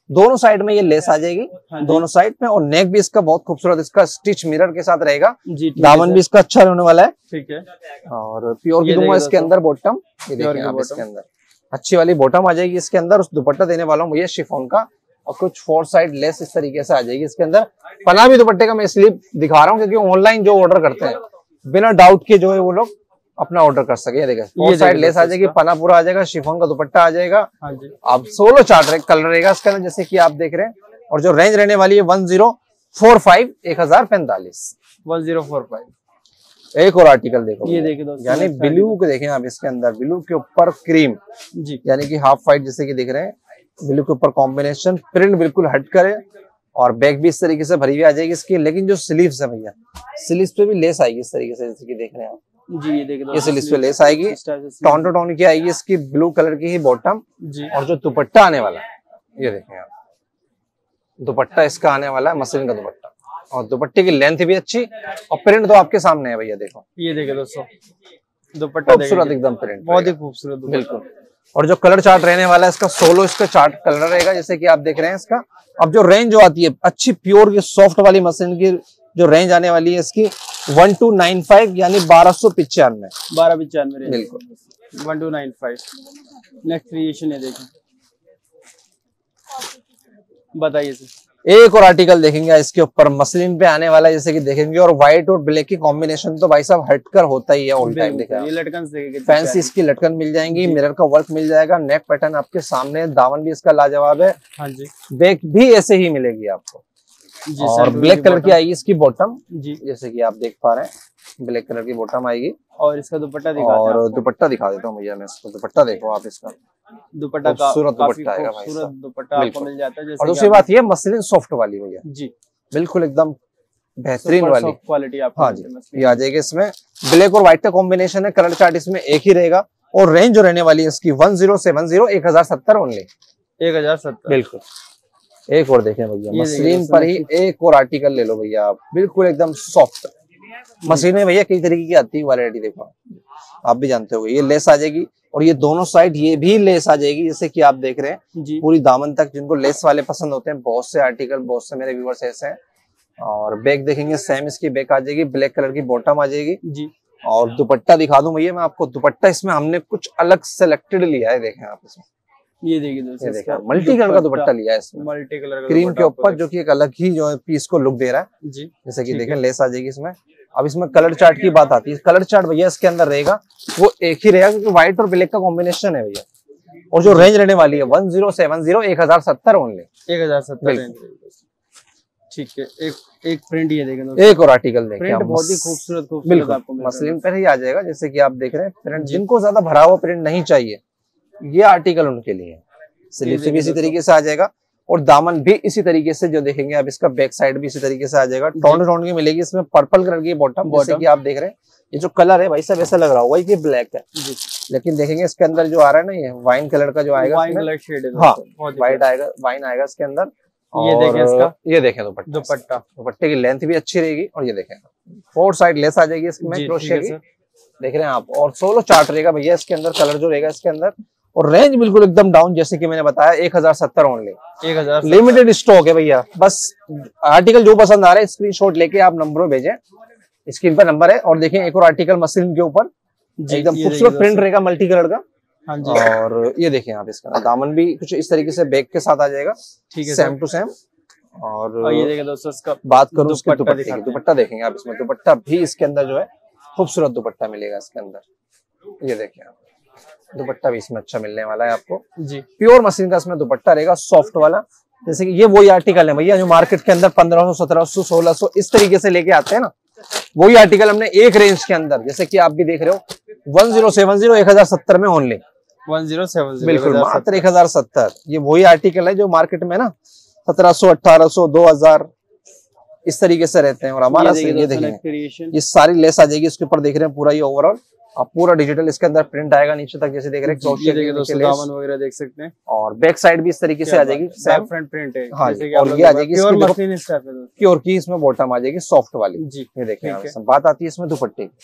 दोनों साइड में ये लेस आ जाएगी, दोनों साइड में। और नेक भी इसका बहुत खूबसूरत, इसका स्टिच मिरर के साथ रहेगा। दामन भी इसका अच्छा होने वाला है, ठीक है। और प्योर की दूंगा इसके अंदर बॉटम, ये देखिए आप इसके अंदर अच्छी वाली बॉटम आ जाएगी इसके अंदर। उस दुपट्टा देने वाला हूँ भैया शिफॉन का, और कुछ 4 साइड लेस इस तरीके से आ जाएगी इसके अंदर। पना भी दुपट्टे का मैं इसलिए दिखा रहा हूँ क्योंकि ऑनलाइन जो ऑर्डर करते हैं बिना डाउट के जो है वो लोग अपना ऑर्डर कर सके। ये देखिए 4 साइड लेस आ जाएगी, पना पूरा आ जाएगा, शिफॉन का दुपट्टा आ जाएगा। अब 16 चार्ट कलर रहेगा इसके अंदर जैसे कि आप देख रहे हैं। और जो रेंज रहने वाली है 1045, 1045, 1045। एक और आर्टिकल देखो, ये देखिए दोस्तों, यानी ब्लू के देखें आप इसके अंदर, ब्लू के ऊपर क्रीम जी, यानी कि हाफ वाइट जैसे कि दिख रहे हैं, ब्लू के ऊपर कॉम्बिनेशन, प्रिंट बिल्कुल हट करे। और बैक भी इस तरीके से भरी हुई आ जाएगी इसकी। लेकिन जो स्लीव्स है भैया, स्लीव्स पे भी लेस आएगी इस तरीके से जैसे कि देख रहे हैं आप जी। ये देखिए ये स्लीव्स पे लेस आएगी, टॉन टू टॉन की आएगी इसकी, ब्लू कलर की ही बॉटम जी। और जो दुपट्टा आने वाला है ये देखें आप, दुपट्टा इसका आने वाला है मसलिन का दुपट्टा, और दुपट्टे की लेंथ भी अच्छी, और प्रिंट तो आपके सामने है भैया देखो। ये देखिए दोस्तों दुपट्टा खूबसूरत एकदम प्रिंट, बहुत ही खूबसूरत बिल्कुल। और जो कलर चार्ट रहने वाला है इसका 16 इसका चार्ट कलर रहेगा जैसे कि आप देख रहे हैं इसका। अब जो रेंज जो आती है अच्छी प्योर की सॉफ्ट वाली मसलिन की जो रेंज आने वाली है इसकी 1295 यानी 1295, 1295 बिल्कुल 1295। नेक्स्ट क्रिएशन है देखें, बताइए सर। एक और आर्टिकल देखेंगे इसके ऊपर मसलिन पे आने वाला है जैसे कि देखेंगे। और व्हाइट और ब्लैक की कॉम्बिनेशन तो भाई साहब हटकर होता ही है ऑल टाइम। देखें ये लटकन फैंसी इसकी लटकन मिल जाएंगी, मिरर का वर्क मिल जाएगा, नेक पैटर्न आपके सामने, दामन भी इसका लाजवाब है। हाँ जी, बैक भी ऐसे ही मिलेगी आपको। और ब्लैक कलर की आएगी इसकी बॉटम जी, जैसे कि आप देख पा रहे हैं ब्लैक कलर की बॉटम आएगी। और इसका दुपट्टा दिखा, और दुपट्टा दिखा देता हूँ भैया मैं इसको। दुपट्टा देखो आप इसका, दुपट्टा खूबसूरत दुपट्टा आएगा भाई साहब, दुपट्टा आपको मिल जाता है। और दूसरी बात ये मसलिन सॉफ्ट वाली भैया जी, बिल्कुल एकदम बेहतरीन वाली क्वालिटी आपको। हाँ जी, ये आ जाएगी इसमें। ब्लैक और व्हाइट का कॉम्बिनेशन है, कलर चार्ट इसमें एक ही रहेगा। और रेंज जो रहने वाली है इसकी 1070, 1070 ओनली, 1070 बिल्कुल। एक और देखें भैया मसलिन पर ही एक और आर्टिकल ले लो भैया आप, बिल्कुल एकदम सॉफ्ट मसलिन में भैया कई तरीके की आती है वैरायटी, देखो आप भी जानते हो। ये लेस आ जाएगी और ये दोनों साइड ये भी लेस आ जाएगी जैसे कि आप देख रहे हैं जी, पूरी दामन तक। जिनको लेस वाले पसंद होते हैं, बहुत से आर्टिकल, बहुत से मेरे व्यूअर्स ऐसे हैं। और बैक देखेंगे सेम इसकी बैक आ जाएगी, ब्लैक कलर की बॉटम आ जाएगी जी। और दुपट्टा दिखा दूं भैया मैं आपको, दुपट्टा इसमें हमने कुछ अलग सेलेक्टेड लिया है, देखें आप इसमें। ये देखिए दोस्तों मल्टी कलर का दुपट्टा लिया है इसमें, मल्टी कलर का क्रीम के ऊपर, जो कि एक अलग ही जो है पीस को लुक दे रहा है जी। जैसे कि देखें लेस आ जाएगी इसमें। अब इसमें कलर चार्ट की बात आती है, कलर चार्ट भैया इसके अंदर रहेगा वो एक ही रहेगा क्योंकि व्हाइट और ब्लैक का कॉम्बिनेशन है भैया। और जो रेंज रहने वाली है 1070, 1070 ओनली, 1070। ठीक है, एक प्रिंट ये देखें, एक और आर्टिकल देखें, प्रिंट बहुत ही खूबसूरत आपको मसलिन पर ही आ जाएगा जैसे कि आप देख रहे हैं। प्रिंट जिनको ज्यादा भरा हुआ प्रिंट नहीं चाहिए, ये आर्टिकल उनके लिए। स्लीव से भी इसी तरीके से आ जाएगा, और दामन भी इसी तरीके से जो देखेंगे आप, इसका बैक साइड भी इसी तरीके से आ जाएगा। टोन टोन की मिलेगी इसमें, पर्पल कलर की बॉटम जैसे कि आप देख रहे हैं। ये जो कलर है भाई साहब ऐसा लग रहा होगा ये ब्लैक है जी, लेकिन देखेंगे इसके अंदर जो आ रहा है ना, ये वाइन कलर का जो आएगा, वाइन कलर शेड है, हाँ व्हाइट आएगा, वाइन आएगा इसके अंदर। ये देखें इसका, ये देखें दुपट्टा, दुपट्टे की लेंथ भी अच्छी रहेगी। और ये देखें 4 साइड लेस आ जाएगी इसमें क्रोशिया की, देख रहे हैं आप। और 16 चार्ट रहेगा भैया इसके अंदर, कलर जो रहेगा इसके अंदर। और रेंज बिल्कुल एकदम डाउन जैसे कि मैंने बताया, 1070 ओनली, 1000 लिमिटेड स्टॉक है भैया। बस आर्टिकल जो पसंद आ रहा है स्क्रीनशॉट लेके आप नंबरों भेजें, स्क्रीन पर नंबर है। और देखें एक और आर्टिकल मसलिन के ऊपर, एकदम खूबसूरत प्रिंट रहेगा मल्टी कलर का। हाँ जी। और ये देखें आप, इसका दामन भी कुछ इस तरीके से बैक के साथ आ जाएगा, ठीक है, सेम टू सेम। और ये देखिए दोस्तों इसका बात करूं उसके दुपट्टे की, दुपट्टा देखेंगे आप इसमें, दुपट्टा भी इसके अंदर जो है खूबसूरत दुपट्टा मिलेगा इसके अंदर। ये देखें आप, दुपट्टा भी इसमें अच्छा मिलने वाला है आपको जी। प्योर मशीन का इसमें दुपट्टा रहेगा, सॉफ्ट वाला। जैसे कि ये वही आर्टिकल है भैया जो मार्केट के अंदर 1500, 1700, 1600 इस तरीके से लेके आते हैं ना, वही आर्टिकल हमने एक रेंज के अंदर, जैसे कि आप भी देख रहे हो 1070, 1070 में ओनली, 1070 बिल्कुल मात्र 1070। ये वही आर्टिकल है जो मार्केट में ना 1700, 1800, 2000 इस तरीके से रहते हैं। और हमारा ये देखिए ये सारी लेस आ जाएगी इसके ऊपर, देख रहे हैं पूरा ये ओवरऑल आप पूरा डिजिटल इसके अंदर प्रिंट आएगा नीचे तक, जैसे देख रहे हैं दामन वगैरह देख सकते हैं। और बैक साइड भी इस तरीके से आ जाएगी, बैक फ्रंट प्रिंट है। हाँ, और ये आ जाएगी प्योर की इसमें बॉटम आ जाएगी सॉफ्ट वाली जी। ये देखें बात आती है इसमें दुपट्टे की,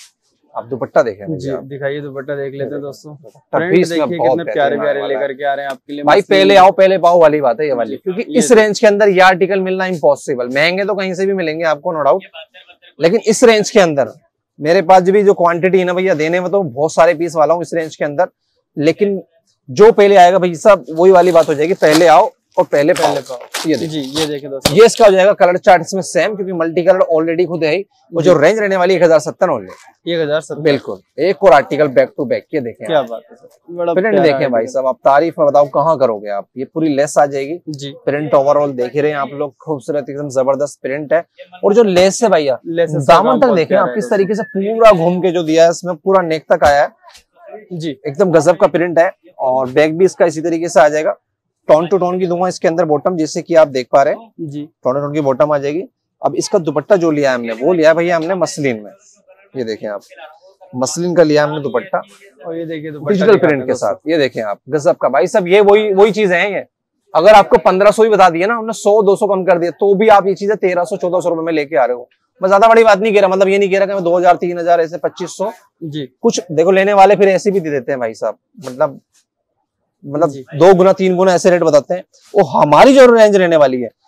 आप दुपट्टा देखें जी, दिखाइए दुपट्टा देख लेते हैं दोस्तों। प्रिंट देखिए कितने प्यारे प्यारे लेकर के आ रहे हैं आपके लिए भाई। पहले आओ पहले पाओ वाली बात है ये वाली, क्योंकि इस रेंज के अंदर ये आर्टिकल मिलना इम्पॉसिबल। महंगे तो कहीं से भी मिलेंगे आपको, नो डाउट, लेकिन इस रेंज के अंदर मेरे पास भी जो क्वांटिटी है ना भैया, देने में तो बहुत सारे पीस वाला हूँ इस रेंज के अंदर, लेकिन जो पहले आएगा भाई साहब वही वाली बात हो जाएगी, पहले आओ और पहले पाओ। ये जी, ये देखिए दोस्तों, ये इसका हो जाएगा कलर चार्ट इसमें सेम, क्योंकि मल्टी कलर ऑलरेडी खुद है। वो जो रेंज रहने वाली 1070 ओनली, 1070 बिल्कुल। एक और आर्टिकल बैक टू बैक, ये देखें, क्या बात है सर, बड़ा प्रिंट देखें भाई साहब। आप तारीफ में बताओ कहाँ करोगे आप। ये पूरी लेस आ जाएगी जी, प्रिंट ओवरऑल देख ही रहे हैं आप लोग, खूबसूरत एकदम जबरदस्त प्रिंट है। और जो लेस है भैया, दामन तक देखें आप किस तरीके से पूरा घूम के जो दिया है इसमें, पूरा नेक तक आया है जी, एकदम गजब का प्रिंट है। और बैक भी इसका इसी तरीके से आ जाएगा, टोन टू टोन की दूंगा इसके अंदर बॉटम, जैसे कि आप देख पा रहे हैं जी, टोन टू टोन की बॉटम आ जाएगी। अब इसका दुपट्टा जो लिया है हमने, वो लिया है भैया हमने मसलिन में। ये देखें आप, मसलिन का लिया हमने दुपट्टा, और ये देखिए डिजिटल प्रिंट के साथ। ये देखें आप, गजब का भाई साहब। ये वही चीजें हैं ये। अगर आपको 1500 ही बता दिया ना हमने, 100-200 कम कर दिया, तो भी आप ये चीजें 1300-1400 रुपए में लेके आ रहे हो। मैं ज्यादा बड़ी बात नहीं कह रहा, मतलब ये नहीं कह रहा कि मैं 2000-3000 ऐसे 2500 जी, कुछ देखो लेने वाले फिर ऐसे भी दे देते हैं भाई साहब, मतलब 2 गुना 3 गुना ऐसे रेट बताते हैं। वो हमारी जो रेंज रहने वाली है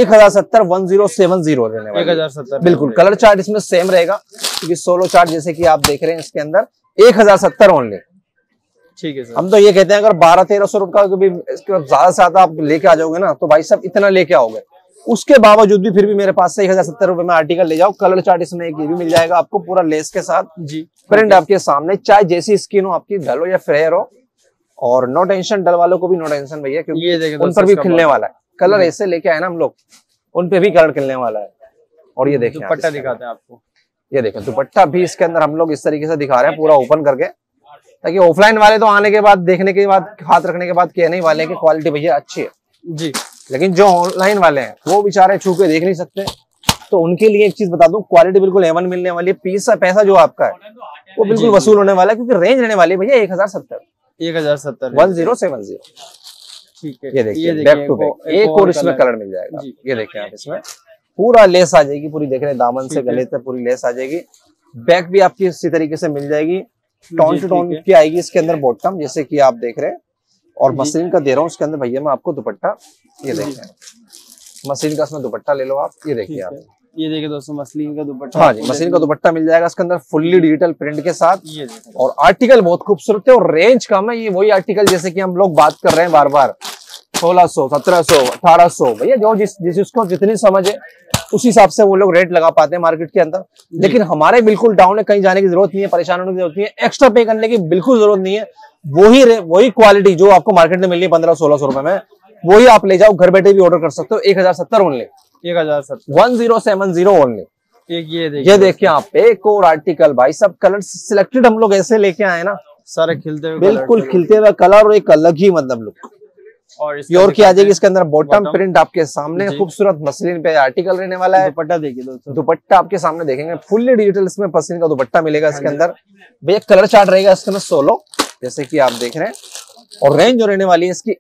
1070 रहने वाली 1070 बिल्कुल। कलर चार्ट इसमें सेम रहेगा, क्योंकि सोलो चार्ट जैसे कि आप देख रहे हैं इसके अंदर 1070 ओनली। ठीक है सर। हम तो ये कहते हैं अगर 1200-1300 रुपए का भी इसके बाद ज्यादा से ज्यादा आप लेके आ जाओगे ना, तो भाई साहब इतना लेके आओगे, उसके बावजूद भी फिर भी मेरे पास से 1070 रुपए में आर्टिकल ले जाओ। कलर चार्ट इसमें एक ये भी मिल जाएगा आपको, पूरा लेस के साथ जी, प्रिंट आपके सामने, चाहे जैसी स्किन हो आपकी, ढल हो या फेयर हो। और नो टेंशन, डल वालों को भी नो टेंशन भैया, क्योंकि उन पर भी खिलने वाला है कलर। ऐसे लेके आए ना हम लोग, उन पे भी कलर खिलने वाला है। और ये देखिए दुपट्टा दिखाते हैं आपको, ये देखें दुपट्टा भी इसके अंदर हम लोग इस तरीके से दिखा रहे हैं, पूरा ओपन करके, ताकि ऑफलाइन वाले तो आने के बाद, देखने के बाद, हाथ रखने के बाद कहने वाले हैं कि क्वालिटी भैया अच्छी है जी, लेकिन जो ऑनलाइन वाले हैं वो बेचारे छू के देख नहीं सकते। तो उनके लिए एक चीज बता दूं, क्वालिटी बिल्कुल A1 मिलने वाली है। पैसा जो आपका है वो बिल्कुल वसूल होने वाला है, क्योंकि रेंज रहने वाली है भैया 1070 1070। ठीक है, ये देखिए बैक टू बैक, एक और इसमें कलर मिल जाएगा। ये देखिए आप, इसमें पूरा लेस आ जाएगी, पूरी देख रहे हैं दामन से गले तक पूरी लेस आ जाएगी। बैक भी आपकी इसी तरीके से मिल जाएगी, टोन टू टोन की आएगी इसके अंदर बॉटम, जैसे कि आप देख रहे हैं। और मसलिन का दे रहा हूँ इसके अंदर भैया मैं आपको दुपट्टा, ये देखिए मसलिन का इसमें दुपट्टा ले लो आप। ये देखिए आप, ये देखिए दोस्तों मसलिन का दुपट्टा। हाँ जी, मसलिन का दुपट्टा मिल जाएगा इसके अंदर फुल्ली डिजिटल प्रिंट के साथ। ये और आर्टिकल बहुत खूबसूरत है और रेंज कम है। ये वही आर्टिकल जैसे कि हम लोग बात कर रहे हैं बार बार, 1600, 1700, 1800, भैया जो जिसको जितनी समझ है उस हिसाब से वो लोग रेट लगा पाते हैं मार्केट के अंदर। लेकिन हमारे बिल्कुल डाउन है, कहीं जाने की जरूरत नहीं है, परेशान होने की जरूरत नहीं है, एक्स्ट्रा पे करने की बिल्कुल जरूरत नहीं है। वही क्वालिटी जो आपको मार्केट में मिल रही है 1500-1600 रुपए में, वही आप ले जाओ, घर बैठे भी ऑर्डर कर सकते हो। 1070 ओनली, 1070 ओनली। ये देखिए आप, एक और आर्टिकल भाई सब कलर सिलेक्टेड हम लोग ऐसे लेके आए ना, सारे खिलते हुए, बिल्कुल खिलते हुए कलर और एक अलग ही मतलब लुक। और प्योर की आ जाएगी इसके अंदर बॉटम प्रिंट आपके सामने, खूबसूरत मसलिन पे आर्टिकल रहने वाला है। दुपट्टा देखिए दोस्तों, दुपट्टा आपके सामने देखेंगे फुल्ली डिजिटल, इसमें मसलिन का दुपट्टा मिलेगा इसके अंदर। भैया कलर चार्ट रहेगा इसके अंदर 16, जैसे कि आप देख रहे हैं। और रेंज जो रहने वाली है इसकी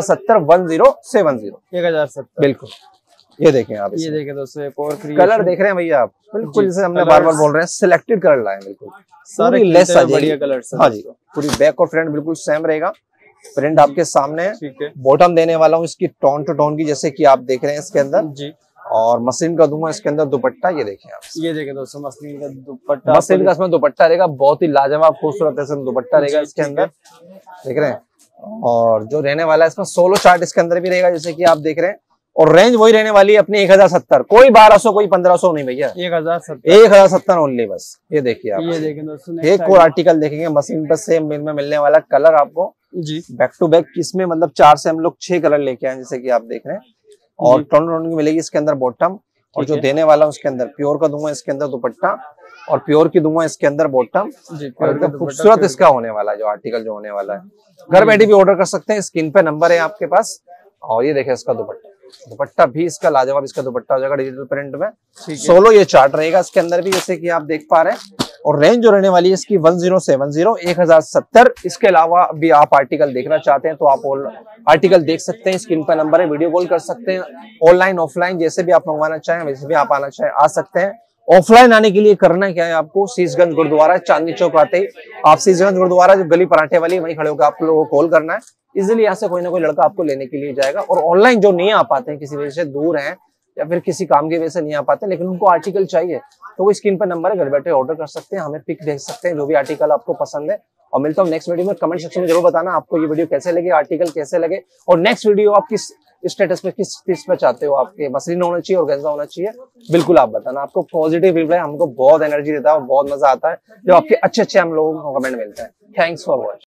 1070 बिल्कुल। ये देखें आप, ये देखें दोस्तों एक और कलर देख रहे हैं भैया आप, बिल्कुल जैसे हमने बार बार बोल रहे हैं, सिलेक्टेड कलर लाए बिल्कुल, सारे लेस आ जाएगी। बढ़िया कलर। हाँ जी, पूरी बैक और फ्रंट बिल्कुल सेम रहेगा, प्रिंट आपके सामने है। ठीक है, बॉटम देने वाला हूँ इसकी टोन टू टोन की, जैसे कि आप देख रहे हैं इसके अंदर जी। और मसलिन का दूंगा इसके अंदर दुपट्टा। ये देखें आप, ये देखें दोस्तों मसलिन का दुपट्टा, मसलिन का इसमें दुपट्टा रहेगा, बहुत ही लाजवाब खूबसूरत ऐसा दुपट्टा रहेगा इसके अंदर, देख रहे हैं। और जो रहने वाला है इसमें सोलो चार्ट इसके अंदर भी रहेगा, जैसे कि आप देख रहे हैं। और रेंज वही रहने वाली है अपनी 1070, कोई 1200 कोई 1500 नहीं भैया, 1070 ओनली बस। ये देखिए आप, ये देखें दोस्तों एक और आर्टिकल देखेंगे मशीन पर सेम मिल में मिलने वाला कलर आपको जी, बैक टू बैक। इसमें मतलब 4 से हम लोग 6 कलर लेके आए, जैसे कि आप देख रहे हैं। और टोन टोन की मिलेगी इसके अंदर बॉटम, और जो देने वाला हूँ उसके अंदर प्योर का दूंगा इसके अंदर दुपट्टा, और प्योर की दूंगा इसके अंदर बॉटम। एकदम खूबसूरत इसका होने वाला है जो आर्टिकल जो होने वाला है। घर बैठे भी ऑर्डर कर सकते हैं, स्क्रीन पे नंबर है आपके पास। और ये देखें इसका दुपट्टा भी इसका लाजवाब, इसका दुपट्टा हो जाएगा डिजिटल प्रिंट में। 16 ये चार्ट रहेगा इसके अंदर भी, जैसे कि आप देख पा रहे हैं। और रेंज जो रहने वाली है इसकी 1070 इसके अलावा भी आप आर्टिकल देखना चाहते हैं तो आप आर्टिकल देख सकते हैं, स्क्रीन पर नंबर है, वीडियो कॉल कर सकते हैं। ऑनलाइन ऑफलाइन जैसे भी आप मंगवाना चाहें वैसे भी आप आना चाहें आ सकते हैं। ऑफलाइन आने के लिए करना क्या है आपको, शीशगंज गुरुद्वारा चांदनी चौक आते ही आप शीशगंज गुरुद्वारा जो गली पराठे वाली वहीं खड़े होकर आप लोगों को कॉल करना है, इजीली यहाँ से कोई ना कोई लड़का आपको लेने के लिए जाएगा। और ऑनलाइन जो नहीं आ पाते हैं, किसी वजह से दूर हैं या फिर किसी काम की वजह से नहीं आ पाते लेकिन उनको आर्टिकल चाहिए, तो वो स्क्रीन पर नंबर है, घर बैठे ऑर्डर कर सकते हैं, हमें पिक भेज सकते हैं जो भी आर्टिकल आपको पसंद है। और मिलता हूँ नेक्स्ट वीडियो में। कमेंट सेक्शन में जरूर बताना आपको ये वीडियो कैसे लगे, आर्टिकल कैसे लगे, और नेक्स्ट वीडियो आप किस स्टेटस पे किस चीज पे चाहते हो, आपके मसलिन होना चाहिए और गंजा होना चाहिए, बिल्कुल आप बताना। आपको पॉजिटिव रिप्लाई हमको बहुत एनर्जी देता है और बहुत मजा आता है जब आपके अच्छे हम लोगों को कमेंट मिलता है। Thanks for watching.